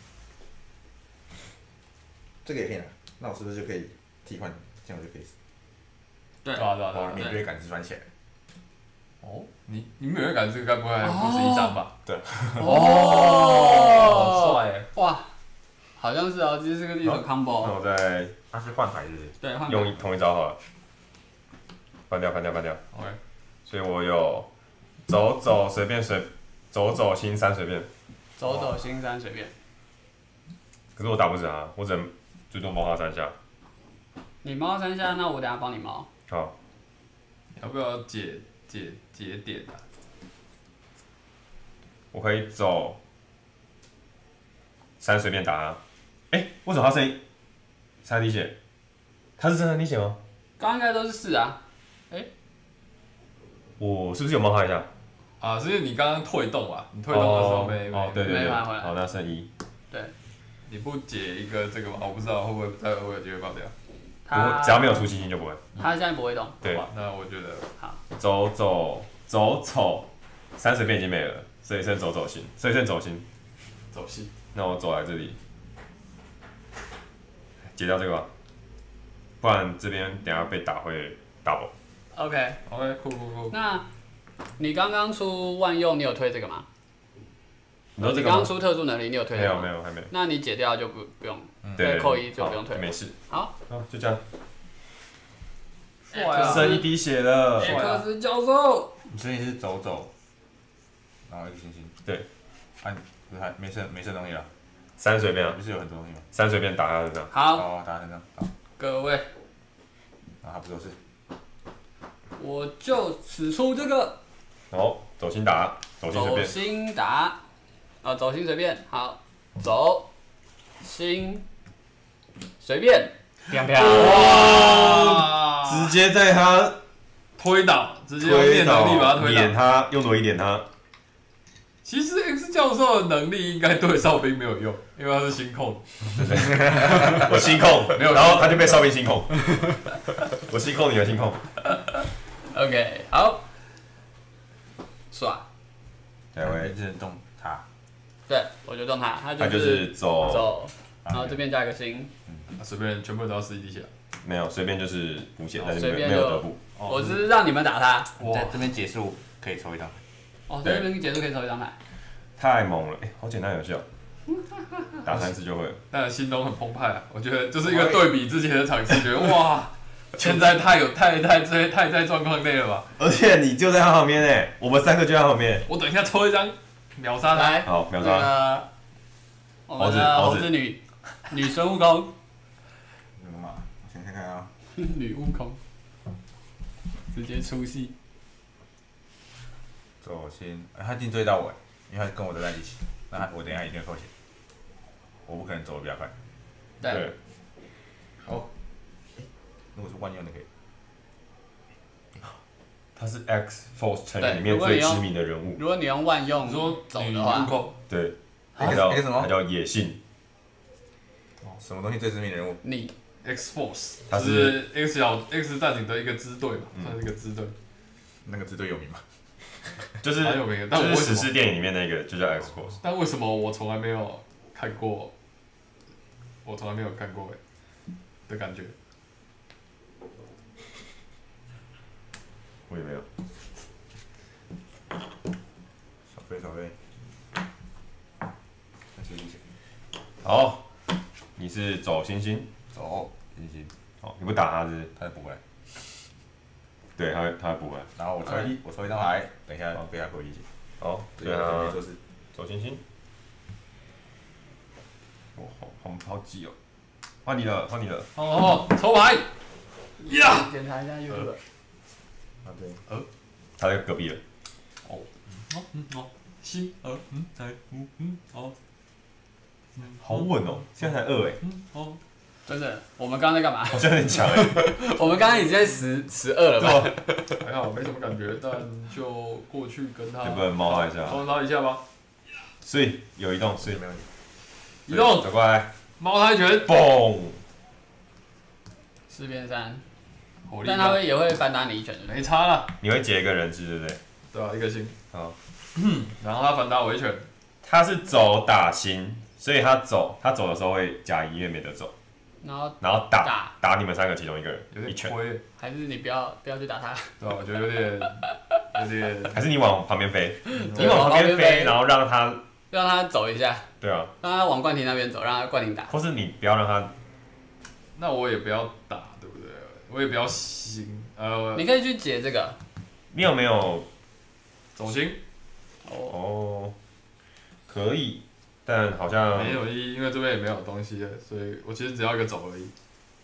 这个也可以拿，那我是不是就可以替换？这样我就可以。 对， 把敏锐感知转起来。 哦，你敏锐感知该不会还不是1张吧？ 对。 好帅哎！ 哇，好像是哦，这是一种 combo。 那我再， 他是换牌是不是？ 对，换。 用同一招好了。换掉。 OK。 所以我有走随便走心3随便。 走心3随便。 可是我打不死他，我只能最多猫他3下。 你猫3下，那我等下帮你猫。 好， 要不要解点啊？ 我可以走3随便打他。为什么他声音3滴血？他是真3滴血吗？ 刚刚应该都是4啊。 我是不是有猫他一下？ 啊，是因为你刚刚退动啊，你退动的时候没对， 翻回来。 好，那剩1。 对， 你不解一个这个吗？我不知道会不会再会有机会爆掉。 只要没有出星星就不会。 他现在不会动。 对， 那我觉得好。 走丑3随便已经没了，所以剩走心，所以剩走心。 走心。 那我走来这里，解掉这个吧，不然这边等下被打会 double。 OK， 酷。 那你刚刚出万用，你有推这个吗？ 你说这个吗？ 你刚刚出特殊能力，你有推这个吗？ 没有，还没。 那你解掉就不用， 对， 扣1就不用推。 没事。 好， 就这样。 帅啊！ 剩1滴血了。 艾克斯教授， 你所以是走，然后一个星星。 对。 不是还没剩东西了。 3随便啊。 不是有很多东西吗 ？3随便打他身上。 好， 打他身上。好， 各位， 然后他不做事。 我就使出这个走心打，走心随走便。 心打，走心随便，好，走心随便， 哇！直接在他推倒，直接用念能力把他推倒， 点他，用轮椅点他。 其实 X 教授的能力应该对哨兵没有用，因为他是心控。 我心控没有， 然后他就被哨兵心控。我心控，你的心控。 OK， 好，耍。 对，我一直动他。 对，我就动他，他就是走，然后这边加一个心。 随便全部都要11滴血。 没有，随便就是补血，但是随便没有得补。 我只是让你们打他。 在这边结束可以抽一张。 在这边结束可以抽一张牌。 太猛了，好简单有效，打3次就会了。 但心中很澎湃啊，我觉得就是一个对比之前的场次，觉得哇，现在太在状况内了吧？ 而且你就在他旁边哎，我们3个就在他旁边。 我等一下抽一张秒杀他。 来， 好，秒杀。 我们的猴子女孙悟空。 我先看看啊。 女悟空，直接出戏。 走心，他一定追到我，因为他跟我都在一起，那我等一下一定会扣血，我不可能走得比较快。 对。 好。如果是万用的可以。 他是 X Force 成员里面最知名的人物。 如果你用万用走的话， 对， 那个什么？ 他叫野性。 什么东西最知名的人物？ 你 X Force， 他是 X 战警的一个支队嘛，算是一个支队。 那个支队有名吗？ 就是蛮有名的，但就是史诗电影里面那个就叫 X Force。 但为什么我从来没有看过？我从来没有看过的感觉。 我也没有。 少飞。 好，你是走星星。 走星星。 好，你不打他是？ 他就补回来。 对，他会补回来。 然后我抽一张牌，等一下被他扣1血。 好，对啊，走星星。好挤哦。换你了。 抽牌。呀！ 检查一下 YouTube。 对。 他在隔壁了。 心好稳哦，现在才2哎。 真的，我们刚刚在干嘛？ 好像有点强哎。 我们刚刚已经在12了吧？ 还好，没什么感觉，但就过去跟他。 能不能猫他一下？ 猫他一下吧。 所以有移动，所以没问题。 移动， 走过来。 猫他一拳， 嘣 4变3，但他也会反打你1拳， 没差了。 你会解一个人质，对不对？ 对啊，一个心。 好。 然后他反打我1拳。 他是走打心，所以他走的时候会加1，因为没得走。 然后打你们3个其中一个人1拳。 还是你不要去打他？ 对啊，我觉得有点。 还是你往旁边飞，你往旁边飞，然后让他走一下。 对啊。 让他往冠廷那边走，让他冠廷打。 或是你不要让他。 那我也不要打，对不对？我也不要心。 你可以去解这个。 你有没有走心？ 哦，可以，但好像没有意义，因为这边也没有东西了，所以我其实只要一个走而已。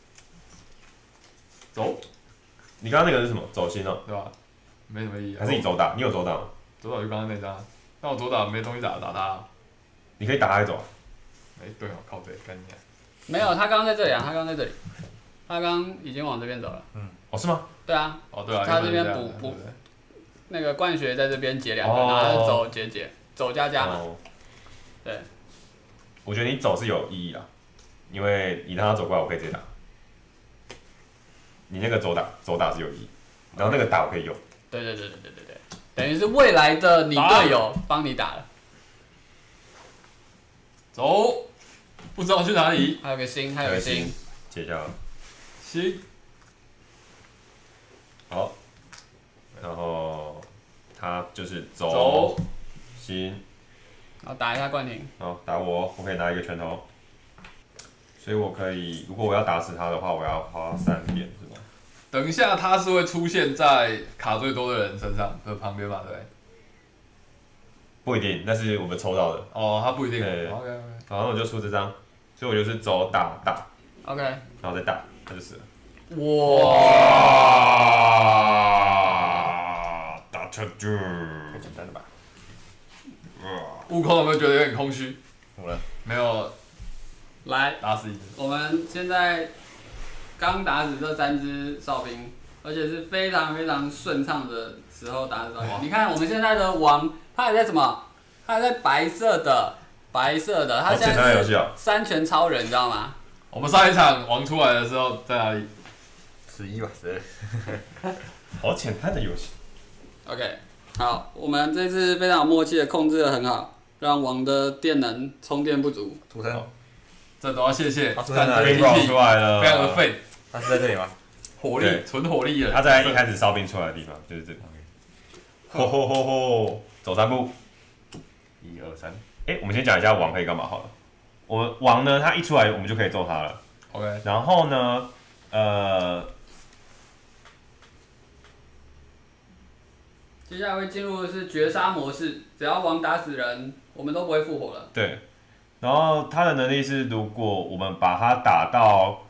走， 你刚刚那个是什么？走心哦， 对吧？没什么意义。 还是你走打？你有走打吗？ 走打就刚刚那张，但我走打没东西打他。 你可以打他走。 对哦，靠背，干你啊！ 没有，他刚刚在这里啊，他刚刚在这里，他刚刚已经往这边走了。 哦，是吗？ 对啊。 哦，对啊。 他这边补那个灌血在这边解2个，然后他走解，走加嘛。对。 我觉得你走是有意义的，因为你让他走过来，我可以直接打。你那个走打是有意义，然后那个打我可以用。 对，等于是未来的你队友帮你打了。 走，不知道去哪里。 还有个星， 解掉了。 星。 好，然后他就是走星， 然后打一下冠廷。 好，打我可以拿一个拳头，所以我可以，如果我要打死他的话，我要花3点，是吧？ 等一下，他是会出现在卡最多的人身上的旁边嘛，对不对？ 不一定，那是我们抽到的。 哦，他不一定。 OK。好，那我就出这张，所以我就是走打。 OK。 然后再打，他就死了。 哇！ 打出去， 太简单了吧？ 悟空有没有觉得有点空虚？ 怎么了？ 没有。 来， 打死一只。 我们现在刚打死这3只哨兵，而且是非常非常顺畅的时候打死哨兵。你看我们现在的王，他还在什么？他还在白色的，他现在是3拳超人，你知道吗？ 我们上一场王出来的时候在哪里 ？11吧，12。 好简单的游戏。 OK， 好，我们这次非常有默契的控制得很好，让王的电能充电不足。 出生。 这都要谢谢战争兵出来了， 非常的废。 他是在这里吗？ 火力，纯火力的。 他在一开始哨兵出来的地方，就是这里。走3步。 1、2、3。 我们先讲一下王可以干嘛好了。我们王呢，他一出来我们就可以揍他了。 OK。 然后呢， 接下来会进入的是绝杀模式，只要王打死人，我们都不会复活了。 对。然后他的能力是，如果我们把他打到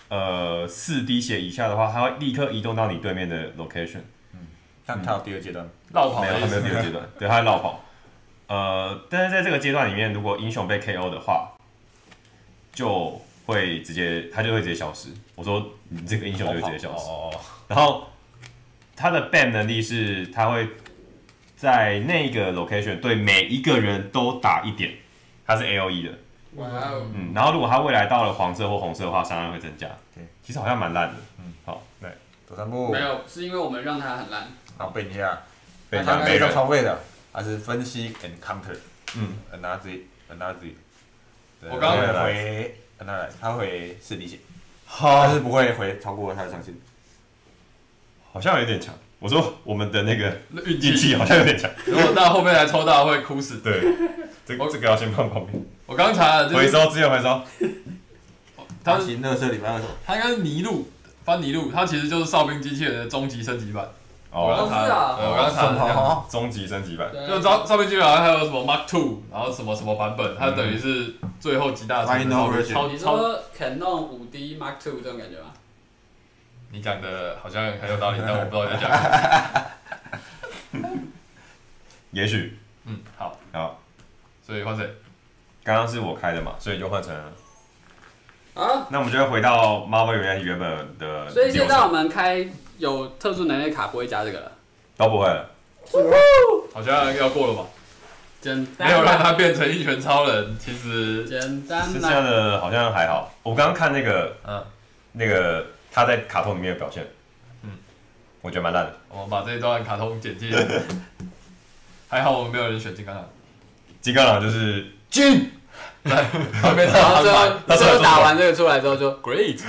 4滴血以下的话，他会立刻移动到你对面的 location。 但他有第2阶段。 绕跑。 没有，他没有第2阶段。对，他绕跑。但是在这个阶段里面，如果英雄被 KO 的话，就会直接消失。我说你这个英雄就会直接消失。然后他的 BAM 能力是，他会在那个 location 对每一个人都打1点，它是 AOE 的。 哇哦。 然后如果他未来到了黄色或红色的话，伤害会增加。对，其实好像蛮烂的。好，对。 走3步。 没有，是因为我们让他很烂。 然后背一下。 背一下。 非常超费的。它是分析 and counter，another， 我刚刚回 another， 他回4滴血，但是不会回超过他的上限， 好像有点强。我说我们的那个运气好像有点强， 如果到后面来抽到会哭死。 对，这个要先放旁边。 我刚查了， 回收资源回收。 大型垃圾礼拜2手， 它应该是泥路，翻泥路，它其实就是哨兵机器人的终极升级版。 我刚查了， 我刚查了， 终极升级版， 就上面基本上还有什么 Mark II， 然后什么版本，它等于是最后极大的超。你说 Canon 5D Mark II 这种感觉吗？ 你讲的好像很有道理，但我不知道你在讲什么。 也许， 好，所以换谁？ 刚刚是我开的嘛，所以就换成。 啊， 那我们就要回到 Marvel 原本的。 所以现在我们开有特殊能力卡不会加这个了， 都不会了。 好像要过了吧？ 简单。 没有让他变成一拳超人，其实简单。 剩下的好像还好。我刚刚看那个他在卡通里面的表现，我觉得蛮烂的。 我们把这一段卡通剪进。还好我们没有人选金刚狼。 金刚狼就是金。 对，旁边然后最后打完这个出来之后就 great，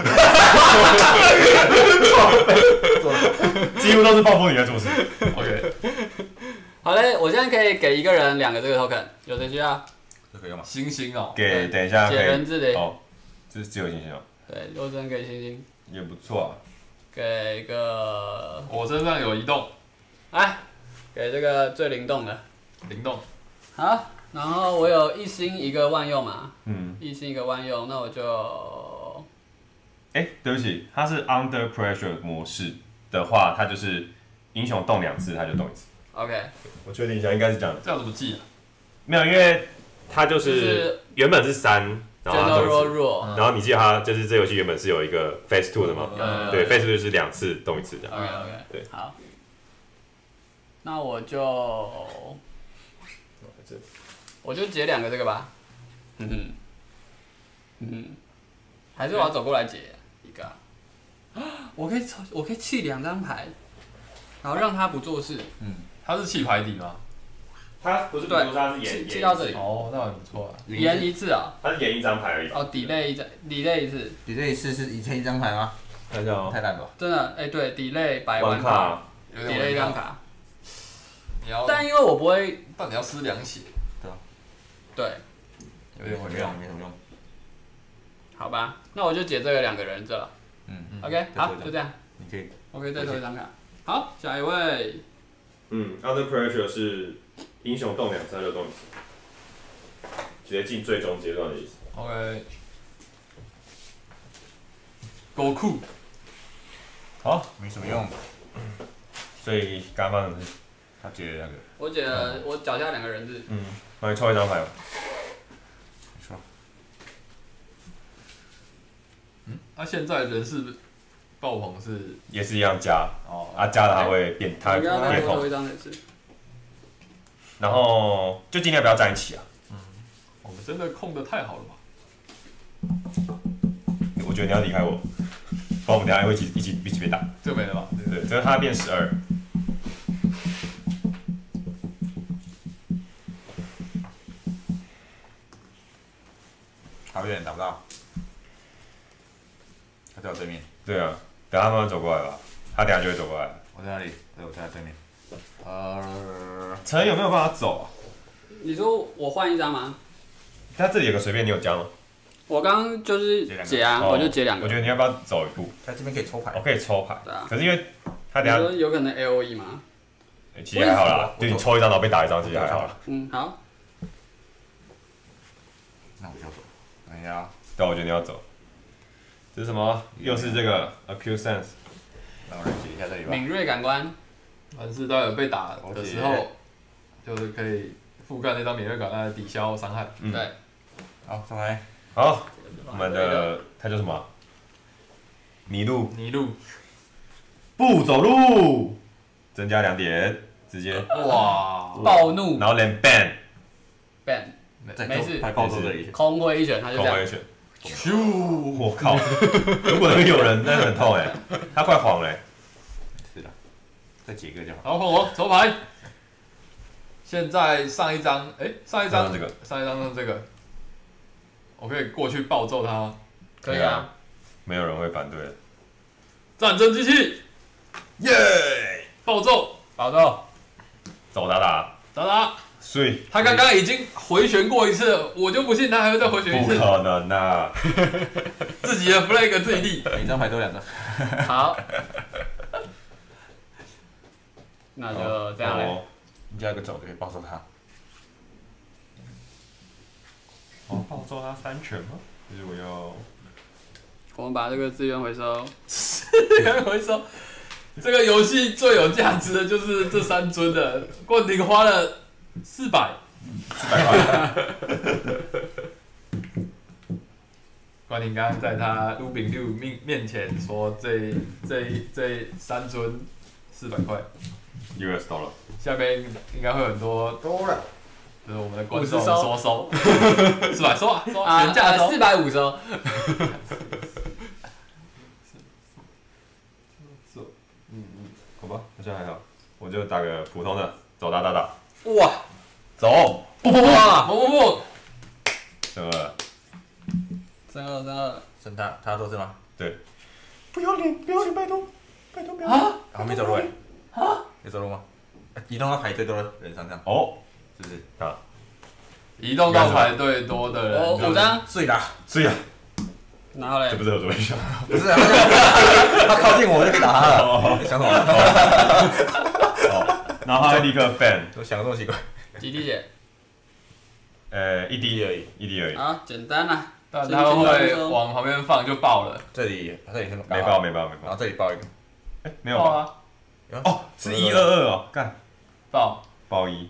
几乎都是暴风雨在做事。 OK， 好嘞，我现在可以给一个人2个这个 token， 有谁需要？ 这可以用吗？ 星星哦， 给，等一下解人之灵。 哦，这是自由星星哦。 对，我只能给星星。 也不错啊。 给个， 我身上有移动， 来，给这个最灵动的。 灵动。 好，然后我有一星一个万用嘛， 嗯， 一星一个万用，那我就， 对不起，它是 Under Pressure 模式的话，它就是英雄动2次，它就动1次。 OK， 我确定一下，应该是这样的。 这样怎么记啊？ 没有，因为它就是原本是3，然后它动1次，然后你记得它就是这游戏原本是有一个 Phase 2的嘛？对，Phase 2就是2次动1次的。 OK， 对， 好，那我就解2个这个吧。还是我要走过来解一个、我可以弃2张牌，然后让他不做事。 它是弃牌底吗？ 它不是比如说它是延弃到这里。 哦，那很不错啊。 延1次啊？ 它是延1张牌而已。 哦 ，delay 1次。 delay 1次是以前1张牌吗？ 看一下哦。 太烂了吧。 真的，对 ，delay 100万卡 ，delay 1张卡。 但因为我不会， 但你要撕2血。 对。 有点没用，没什么用。 好吧，那我就解这个2个人这。OK， 好，就这样。 你可以。 OK， 再抽1张卡。好，下一位。 Under Pressure 是英雄动2次，它就动1次，直接进最终阶段的意思。 OK， 狗酷。 好，没什么用。 所以刚刚是他解了2个。 我解了，我脚下2个人质。 帮你抽1张牌吧。 那现在人事爆棚是也是一样加哦，加了它会变，它会变痛。然后就尽量不要站一起啊。 我们真的控得太好了吧？ 我觉得你要离开我，不然我们等下会一起被打。 这没了吧？ 对，这个它变12。 好，有点打不到。他在我对面。 对啊，等他慢慢走过来吧，他等下就会走过来。 我在哪里？对，我在他对面。 陈有没有办法走啊？ 你说我换1张吗？ 他这里有个随便，你有加吗？ 我刚刚就是解啊，我就解2个。 我觉得你要不要走1步？ 在这边可以抽牌。 我可以抽牌。 对啊。 可是因为他等下有可能 AOE 吗？ 其实还好啦，就你抽1张，然后被打1张，其实还好啦。 好。 那我就走。等一下啊。 对，我觉得你要走。这是什么？又是这个 Acute Sense。 让我来解一下这里吧。 敏锐感官。 凡是待会被打的时候，就是可以覆盖那张敏锐感来抵消伤害。 对。 好，上来。 好，我们的它叫什么？迷路。不走路，增加2点，直接哇， 暴怒， 然后连 ban， 没事， 拍暴走这里， 空挥1拳，他就这样。 空挥1拳，咻！我靠！如果那边有人，那很痛哎，他快黄了。 是的，再解个就好。 然后换我抽牌。现在上一张这个， 上一张是这个，我可以过去暴揍他。 可以啊， 没有人会反对的。 战争机器，耶！暴揍， 走打，所以他刚刚已经回旋过1次，我就不信他还会再回旋1次。 不可能啊！ 自己的 flag 自己立， 每张牌都2张。 好，那就这样嘞。 你加一个走就可以暴揍他。 暴揍他3拳吗？就是我要。 我们把这个资源回收。 这个游戏最有价值的就是这3尊的，冠廷花了400块。冠廷刚刚在他卢炳六面前说这3尊400块 US dollar。 下边应该会有很多多了， 就是我们的观众收400收啊，原价收 450收。 好吧，好像还好，我就打个普通的，走打。 哇， 走， 不， 什么？ 升2， 升他都是吗？ 对。不要脸，拜托不要。 啊？还没走路哎？啊？有走路吗？移动到排最多的人身上。 哦， 是不是？ 啊。 移动到排队多的人 5张， 碎啦。 然后嘞？ 这不是合作一下？ 不是，他靠近我就可以打他了。想什么？ 然后他会立刻 ban。 我想的这么奇怪。 几滴血 ，1滴而已，1滴而已。 好，简单啦。 但他会往旁边放就爆了。 这里是没爆， 然后这里爆一个， 没有爆啊？ 哦，是122哦，干爆1，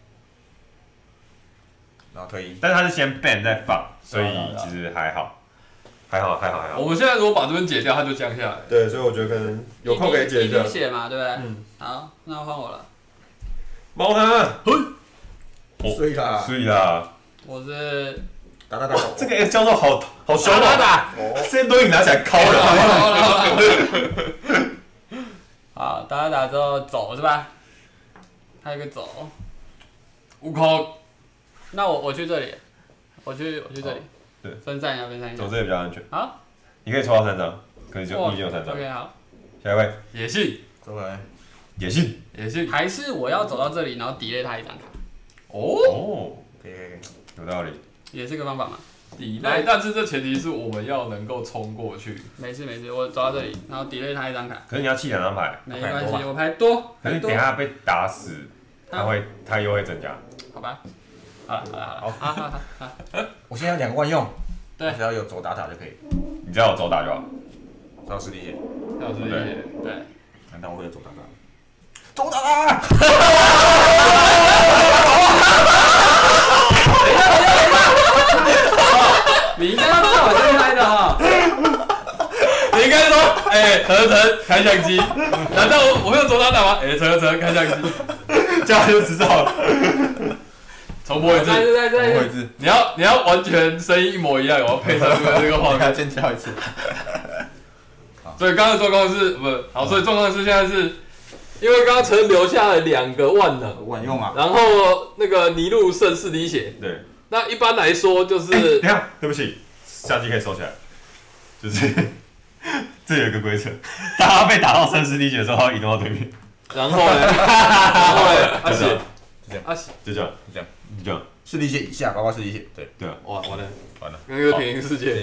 然后退1， 但是他是先 ban 再放，所以其实还好。 我们现在如果把这边解掉，它就降下来。 对，所以我觉得可能有空可以解一下。 1滴血嘛，对不对？好，那换我了。 猫呢？ 碎啦！ 我是打， 这个 S 教授好凶啊！ 打， 这些轮椅拿起来敲了。 好，打之后走是吧？还有一个走。 悟空， 那我去这里，我去这里。 对， 分散一下。 走这里比较安全。 好， 你可以抽到3张，可以就你已经有3張。 OK， 好。 下一位， 野性， 走回来， 野性， 还是我要走到这里，然后delay他1张卡。 哦， 可以， 有道理， 也是个方法嘛。 delay，但是这前提是我们要能够冲过去。 没事，我走到这里，然后delay他1张卡。 可是你要弃2张牌， 没关系，我牌多。 可是你等一下被打死，他又会增加。 好吧。好， 我现在有2个万用， 对， 只要有走打就可以。 你只要有走打就好。 只要4滴血， 对。 难道我会有走打？走打！ 你应该要看我先开的哈。 你应该说，陈开相机。难道我会有走打吗？陈开相机， 这样就知道了。 重播一次， 再你要完全声音一模一样，我要配上这个画面， 先教一次。 所以刚刚的状况是好，所以状况是现在是，因为刚刚陈留下了2个万能， 万用啊， 然后那个尼禄剩4滴血， 对， 那一般来说就是， 等一下，对不起，相机可以收起来，就是这有一个规则，当他被打到30滴血的时候，他移动到对面， 然后呢， 就这样。这样 4滴血以下，包括4滴血，对， 哇，完了，那个平行世界，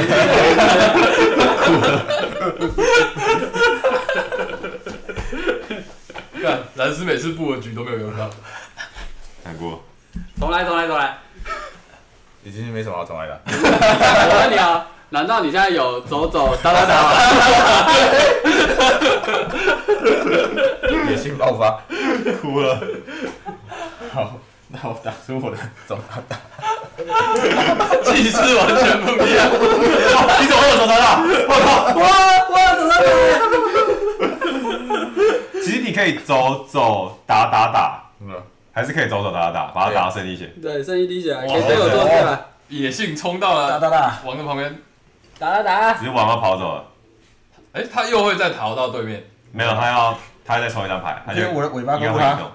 看蓝斯每次布的局都没有用到， 难过。 重来， 已经没什么好重来的。 我问你啊，难道你现在有走打吗？ 野性爆发， 哭了。 好。那我打出我的走打， 气势完全不一样。 你怎么会有走打？ 我有走打。 其实你可以走打，还是可以走打，把它打到剩滴血。 对，剩1滴血，可以对我做事了。 野性冲到了王的旁边， 打。 只是王妈跑走了。 他又会再逃到对面。 没有，他再抽1张牌， 因为我的尾巴勾住他。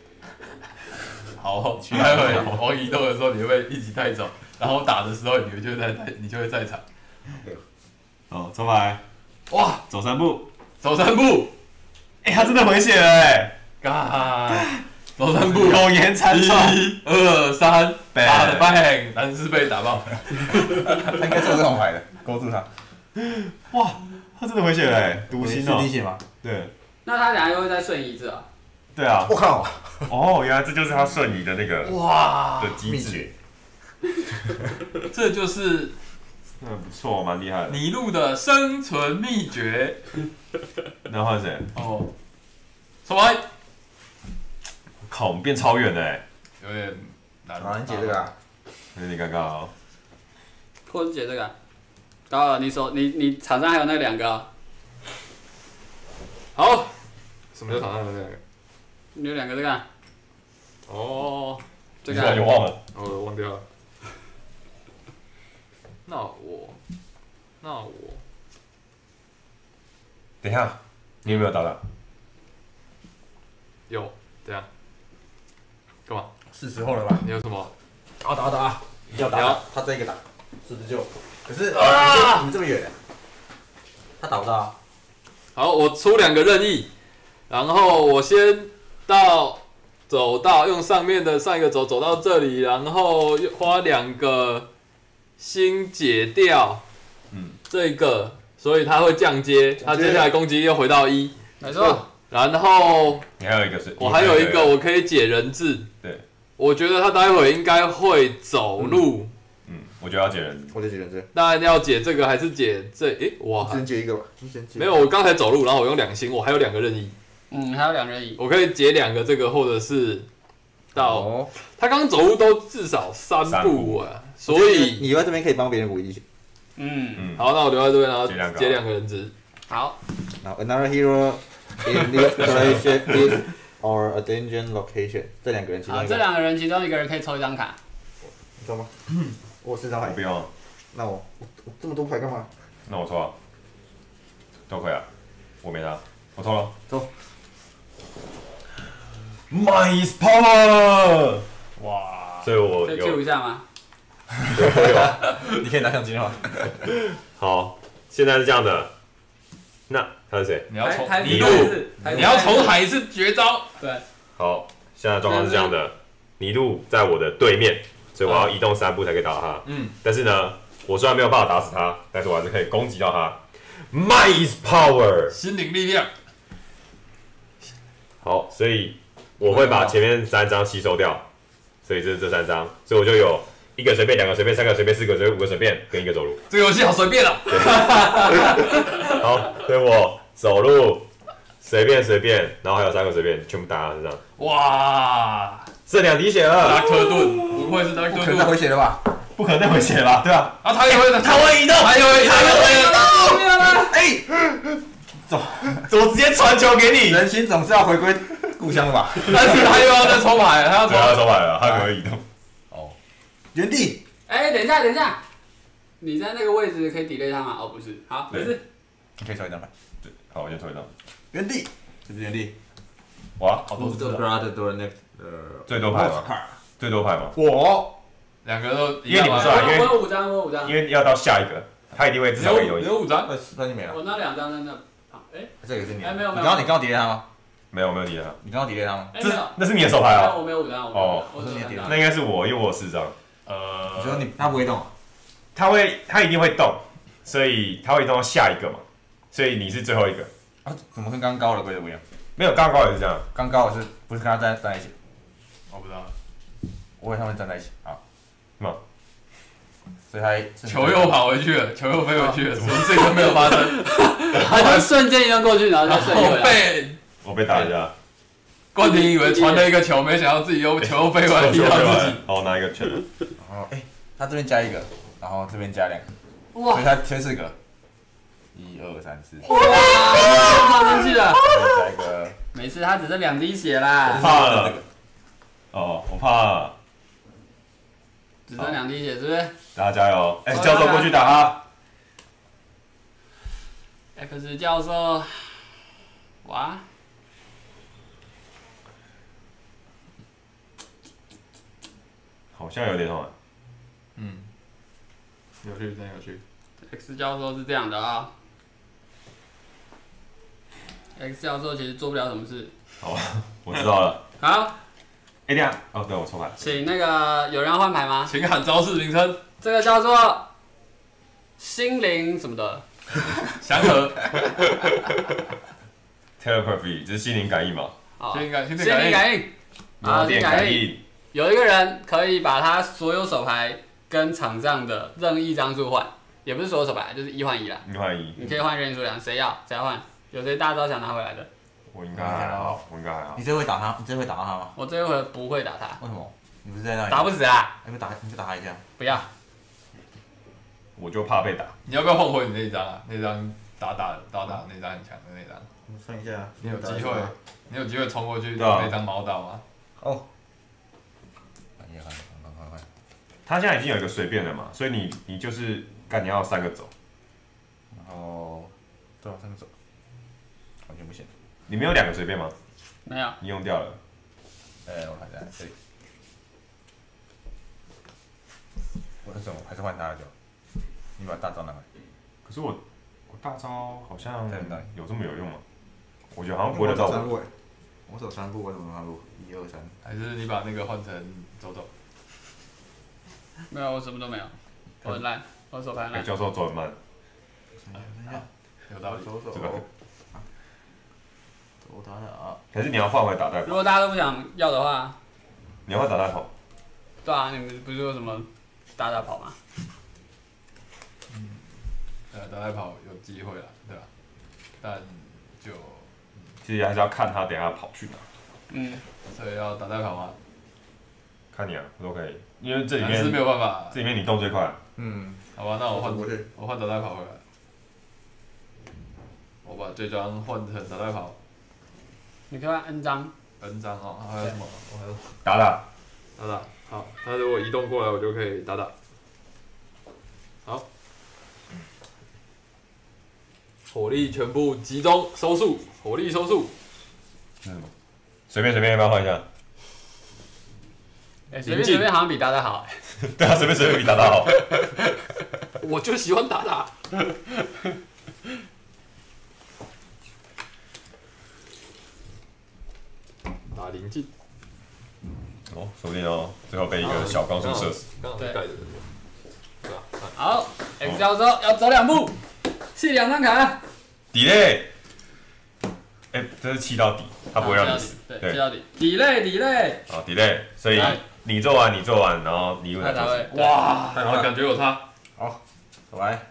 好，待会往移动的时候，你会一起带走，然后打的时候，你就会在场。 抽牌。哇，走3步。 他真的回血了走3步， 苟延残喘。 1、2、3，打的 bang， 蓝斯被打爆。 他应该做这种牌的，勾住他。 哇，他真的回血了读心 4滴血吗？ 对。 那他等下又会再瞬移一次啊？ 对啊。 我靠！ 原来这就是他瞬移的那个的机制。 这就是不错，蛮厉害的。 尼禄的生存秘诀。 那换谁？ 重来。 靠，我们变超远了有点难。 你解这个啊？ 有点尴尬哦。 或者解这个。高尔，你场上还有那2个。 好。什么叫场上有那2个？ 你有2个这个。这个。 你忘了？ 我忘掉了。那我， 等一下，你有没有打？ 有，这样。干嘛？ 是时候了吧？ 你有什么？ 打，要打，他这个打，49。可是你们这么远，他打不到啊。 好，我出2个任意，然后我先走到用上面的上一个走到这里，然后花2个星解掉，这个，所以它会降阶，它接下来攻击又回到1， 没错。 然后你还有一个是， 我还有一个我可以解人质， 对， 我觉得他待会应该会走路。 我觉得要解人， 我就解人质。 当然要解这个还是解这？哇！ 先解一个吧， 没有，我刚才走路，然后我用2星，我还有2个任意。 还有2任意， 我可以解2个这个，或者是到他刚刚走路都至少3步啊，所以你留在这边可以帮别人补一。 好，那我留在这边，然后解2个人质。 好。 Now another hero in this situation is or a danger location。这2个人其中一个。 这2个人其中一个人可以抽1张卡。 你抽吗？我4张牌。 我不用。 那我这么多牌干嘛？ 那我抽啊。都可以啊。我没拿，我抽了。 抽。 Mine is power。 哇！ 所以我可以 Q 一下吗？ 有。 你可以拿相机吗？ 好，现在是这样的。那他是谁？ 你要重你要重喊一次绝招。 对。 好，现在状况是这样的，尼禄在我的对面，所以我要移动3步才可以打到他。但是呢，我虽然没有办法打死他，但是我还是可以攻击到他。Mine is power。 心灵力量。 好，所以我会把前面3张吸收掉，所以这是这3张，所以我就有1个随便、2个随便、3个随便、4个随便、5个随便，跟1个走路。 这个游戏好随便啊！ 好，所以我走路随便，然后还有3个随便，全部打他身上。 哇， 剩2滴血了。 达克顿，不会是达克顿？ 不可能再回血了吧？ 不可能再回血了吧？对啊。 啊，他也会的， 他会移动， 他也会移动。 哎， 怎么直接传球给你？ 人心总是要回归故乡的吧？ 但是他又要再抽牌，他要抽牌了，他可以移动。 哦，原地。 等一下，你在那个位置可以 delay 他吗？不是，好，没事。 你可以抽1张牌。 对，好，我先抽1张。 原地，是不是原地？ 哇， 好多字。最多牌吗？最多牌吗？ 我 2个都， 因为你不是啊，因为我有5张， 因为要到下一个，他一定会至少有你有5张， 那就没了。 我那2张在那。 这个是你。 没有。 你刚刚 delay 他吗？ 没有 delay 他。 你刚刚 delay 他吗？ 那是你的手牌啊。 我没有5张， 哦， 我是你的3张。 那应该是我，因为我有4张。 你说他不会动？ 他一定会动，所以他会动到下一个嘛，所以你是最后一个。 啊，怎么跟刚高的规则不一样？ 没有，刚高也是这样。 刚高我是不是跟他站在一起？ 我不知道。 我以为他们站在一起。好。 吗？ 所以他球又跑回去了，球又飞回去了，什么事情都没有发生， 他就瞬间移动过去，然后再瞬移回来。 我被打一下。 冠廷以为传了一个球，没想到自己又球飞回来踢到自己。 好，我拿一个球。 然后他这边加1个，然后这边加2个， 哇， 所以他缺4个。1、2、3、4。 哇，跑进去了。 加1个。 没事，他只是2滴血啦。 我怕了。哦，我怕了。 只剩2滴血，是不是？ 大家加油！教授过去打他。 X 教授，哇！ 好像有点痛。 有趣，真有趣。 X 教授是这样的啊。X 教授其实做不了什么事。 好，我知道了。 好。 等下，对，我抽牌。 请那个有人要换牌吗？ 请喊招式名称。 这个叫做心灵什么的。 祥和。 Telepathy， 这是心灵感应嘛？ 心灵感应。 心灵感应。 脑电感应。 有一个人可以把他所有手牌跟场上的任意张数换，也不是所有手牌，就是1换1啦。 1换1。 你可以换任意数量，谁要换？有谁大招想拿回来的？ 我应该还好。 你这会打他？你这会打到他吗？ 我这一回不会打他。 为什么？你不是在那里？ 打不死啊！ 你就打他一下。 不要。 我就怕被打。 你要不要换回你那一张啊？那张打的那张很强的那张。 我算一下。 你有机会冲过去拿那张猫刀吗？ 哦。 他现在已经有一个随便了嘛，所以你就是干你要3个走。 然后对啊，3个走。完全不行。 你没有2个随便吗？ 没有。 你用掉了。 我看一下这里。我是什么？还是换他的就？你把大招拿来。 可是我大招好像有这么有用吗？我觉得好像不会得到我。 我走3步，我怎么3步？1、2、3。 还是你把那个换成走。 没有，我什么都没有，我很烂，我手牌烂。 教授走很慢。 有道理。 走。 这个。 走他的啊。 还是你要换回打代表？ 如果大家都不想要的话， 你要不要打大跑？ 对啊，你们不是说什么打跑吗？ 打大跑有机会了，对吧？但就其实还是要看他等下跑去哪。 所以要打大跑吗？ 看你啊，我都可以，因为这里面是没有办法， 这里面你动最快。 好吧，那我换打大跑回来。我把这张换成打大跑。 你可以按 N 张。 N 张哦，还有什么？我还有打。 好，他如果移动过来，我就可以打。好，火力全部集中收束，火力收束。 随便要不要换一下？ 随便好像比打好。 对啊，随便比打好。 我就喜欢打。打临近。 哦，说不定哦，最后被一个小光速射死。 刚好盖的。对啊。 好 ，X 教授要走2步，弃2张卡。 delay。这是气到底，他不会让你死。 对，气到底。delay。 好 delay， 所以你做完，然后你又来做。 哇，然后感觉有差。 好，走来。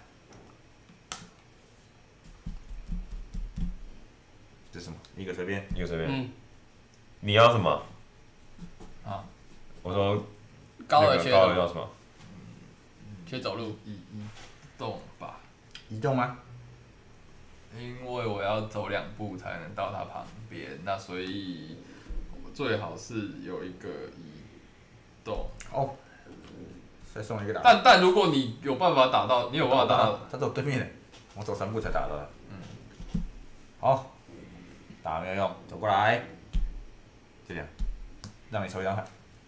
这是什么？一个随便。 你要什么？ 啊， 我说高尔要什么？ 缺走路。 移动吧。 移动吗？ 因为我要走2步才能到他旁边，那所以最好是有一个移动。 哦，再送一个打。 但如果你有办法打到，你有办法打到， 他走对面的，我走3步才打到。好，打没有用，走过来，这样，让你抽1张牌。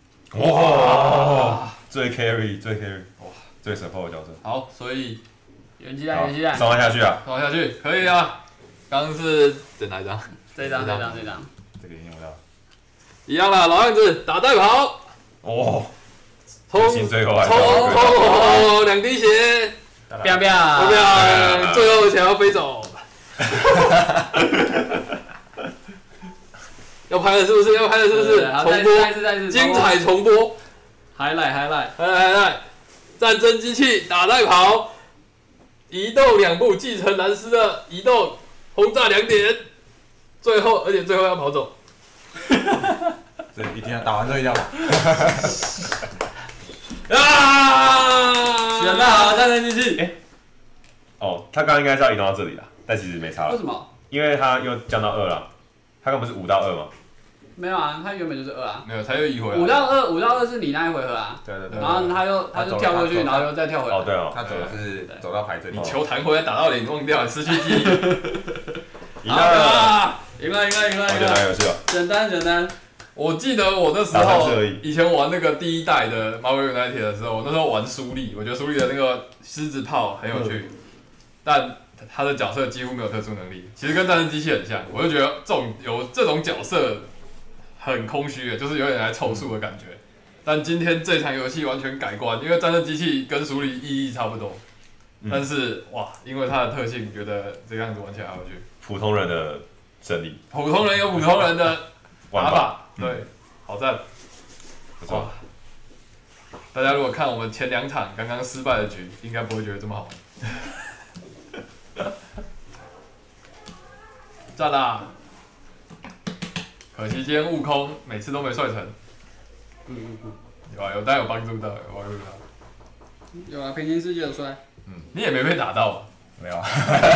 哇，最 carry， 哇，最 support 的角色。 好，所以元气弹， 上完下去啊， 上下去可以啊。刚刚是哪一张？ 这张， 这个已经用到。 一样啦，老样子，打带跑。 哦， 冲2滴血， 彪， 最后想要飞走。要拍了是不是？重播，精彩重播。highlight，战争机器打带跑，移动2步，继承蓝斯的移动，轰炸2点，最后要跑走。 这一定要打完之后一定要跑。 选得好，战争机器。 他刚刚应该是要移动到这里啦，但其实没差了。 为什么？ 因为他又降到2了，他刚不是5到2吗？ 没有啊，他原本就是2啊。 没有，他又移回来。 5到2是你那一回合啊。 对。 然后他就跳过去，然后又再跳回来。 对哦。 他走的是走到牌这里。 你球弹回来打到脸，忘掉，失去记忆。 赢了！ 有事了。简单。 我记得我那时候以前玩那个第1代的 Marvel United 的时候，我那时候玩苏力，我觉得苏力的那个狮子炮很有趣，但他的角色几乎没有特殊能力，其实跟战争机器很像。我就觉得有这种角色很空虚的，就是有点来凑数的感觉。但今天这场游戏完全改观，因为战争机器跟苏力意义差不多，但是哇，因为它的特性，觉得这个样子玩起来好有趣。 普通人的胜利， 普通人有普通人的打法。对，好赞， 不错。 大家如果看我们前2场刚刚失败的局，应该不会觉得这么好玩。赞啦！可惜今天悟空每次都没帅成。有但有帮助到， 有啊，平行世界的帅。 你也没被打到吧？ 没有啊。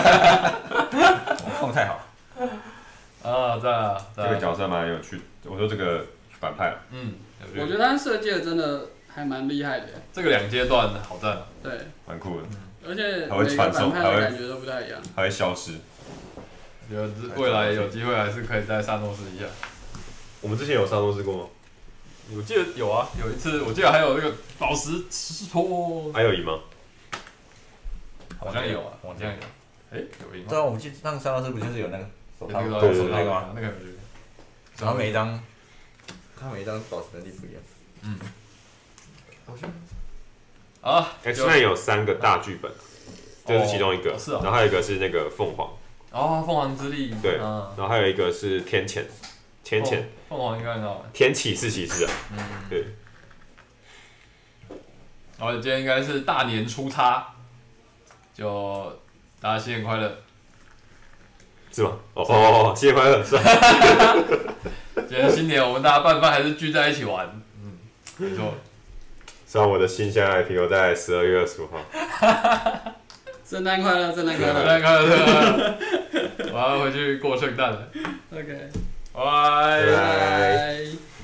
我控太好。 赞啊！ 这个角色蛮有趣的。我说这个反派， 我觉得他设计的真的还蛮厉害的。 这个2阶段好赞。 对， 蛮酷的。 而且每个反派的感觉都不太一样， 还会消失。 觉得未来有机会还是可以在萨诺斯一下。 我们之前有萨诺斯过吗？ 我记得有啊，有一次我记得还有那个宝石吃托， 还有赢吗？ 好像有啊，好像有。有赢吗？ 对啊，我们记得那个萨诺斯不就是有那个手套对那个吗？ 那个有趣。 然后每一张宝石能力不一样。 X-Men 有3个大剧本，这是其中一个，然后还有一个是那个凤凰。 凤凰之力。 对，然后还有一个是天谴天谴， 凤凰应该很好玩。 天启是骑士啊，对。 然后今天应该是大年初叉，就大家新年快乐， 是吗？哦，新年快乐，是。 今天新年我们大家拌饭还是聚在一起玩，没错。 虽然我的心现在停留在12月25号。 圣诞快乐，圣诞快乐， 圣诞快乐！我要回去过圣诞了。 OK， 拜拜。 拜。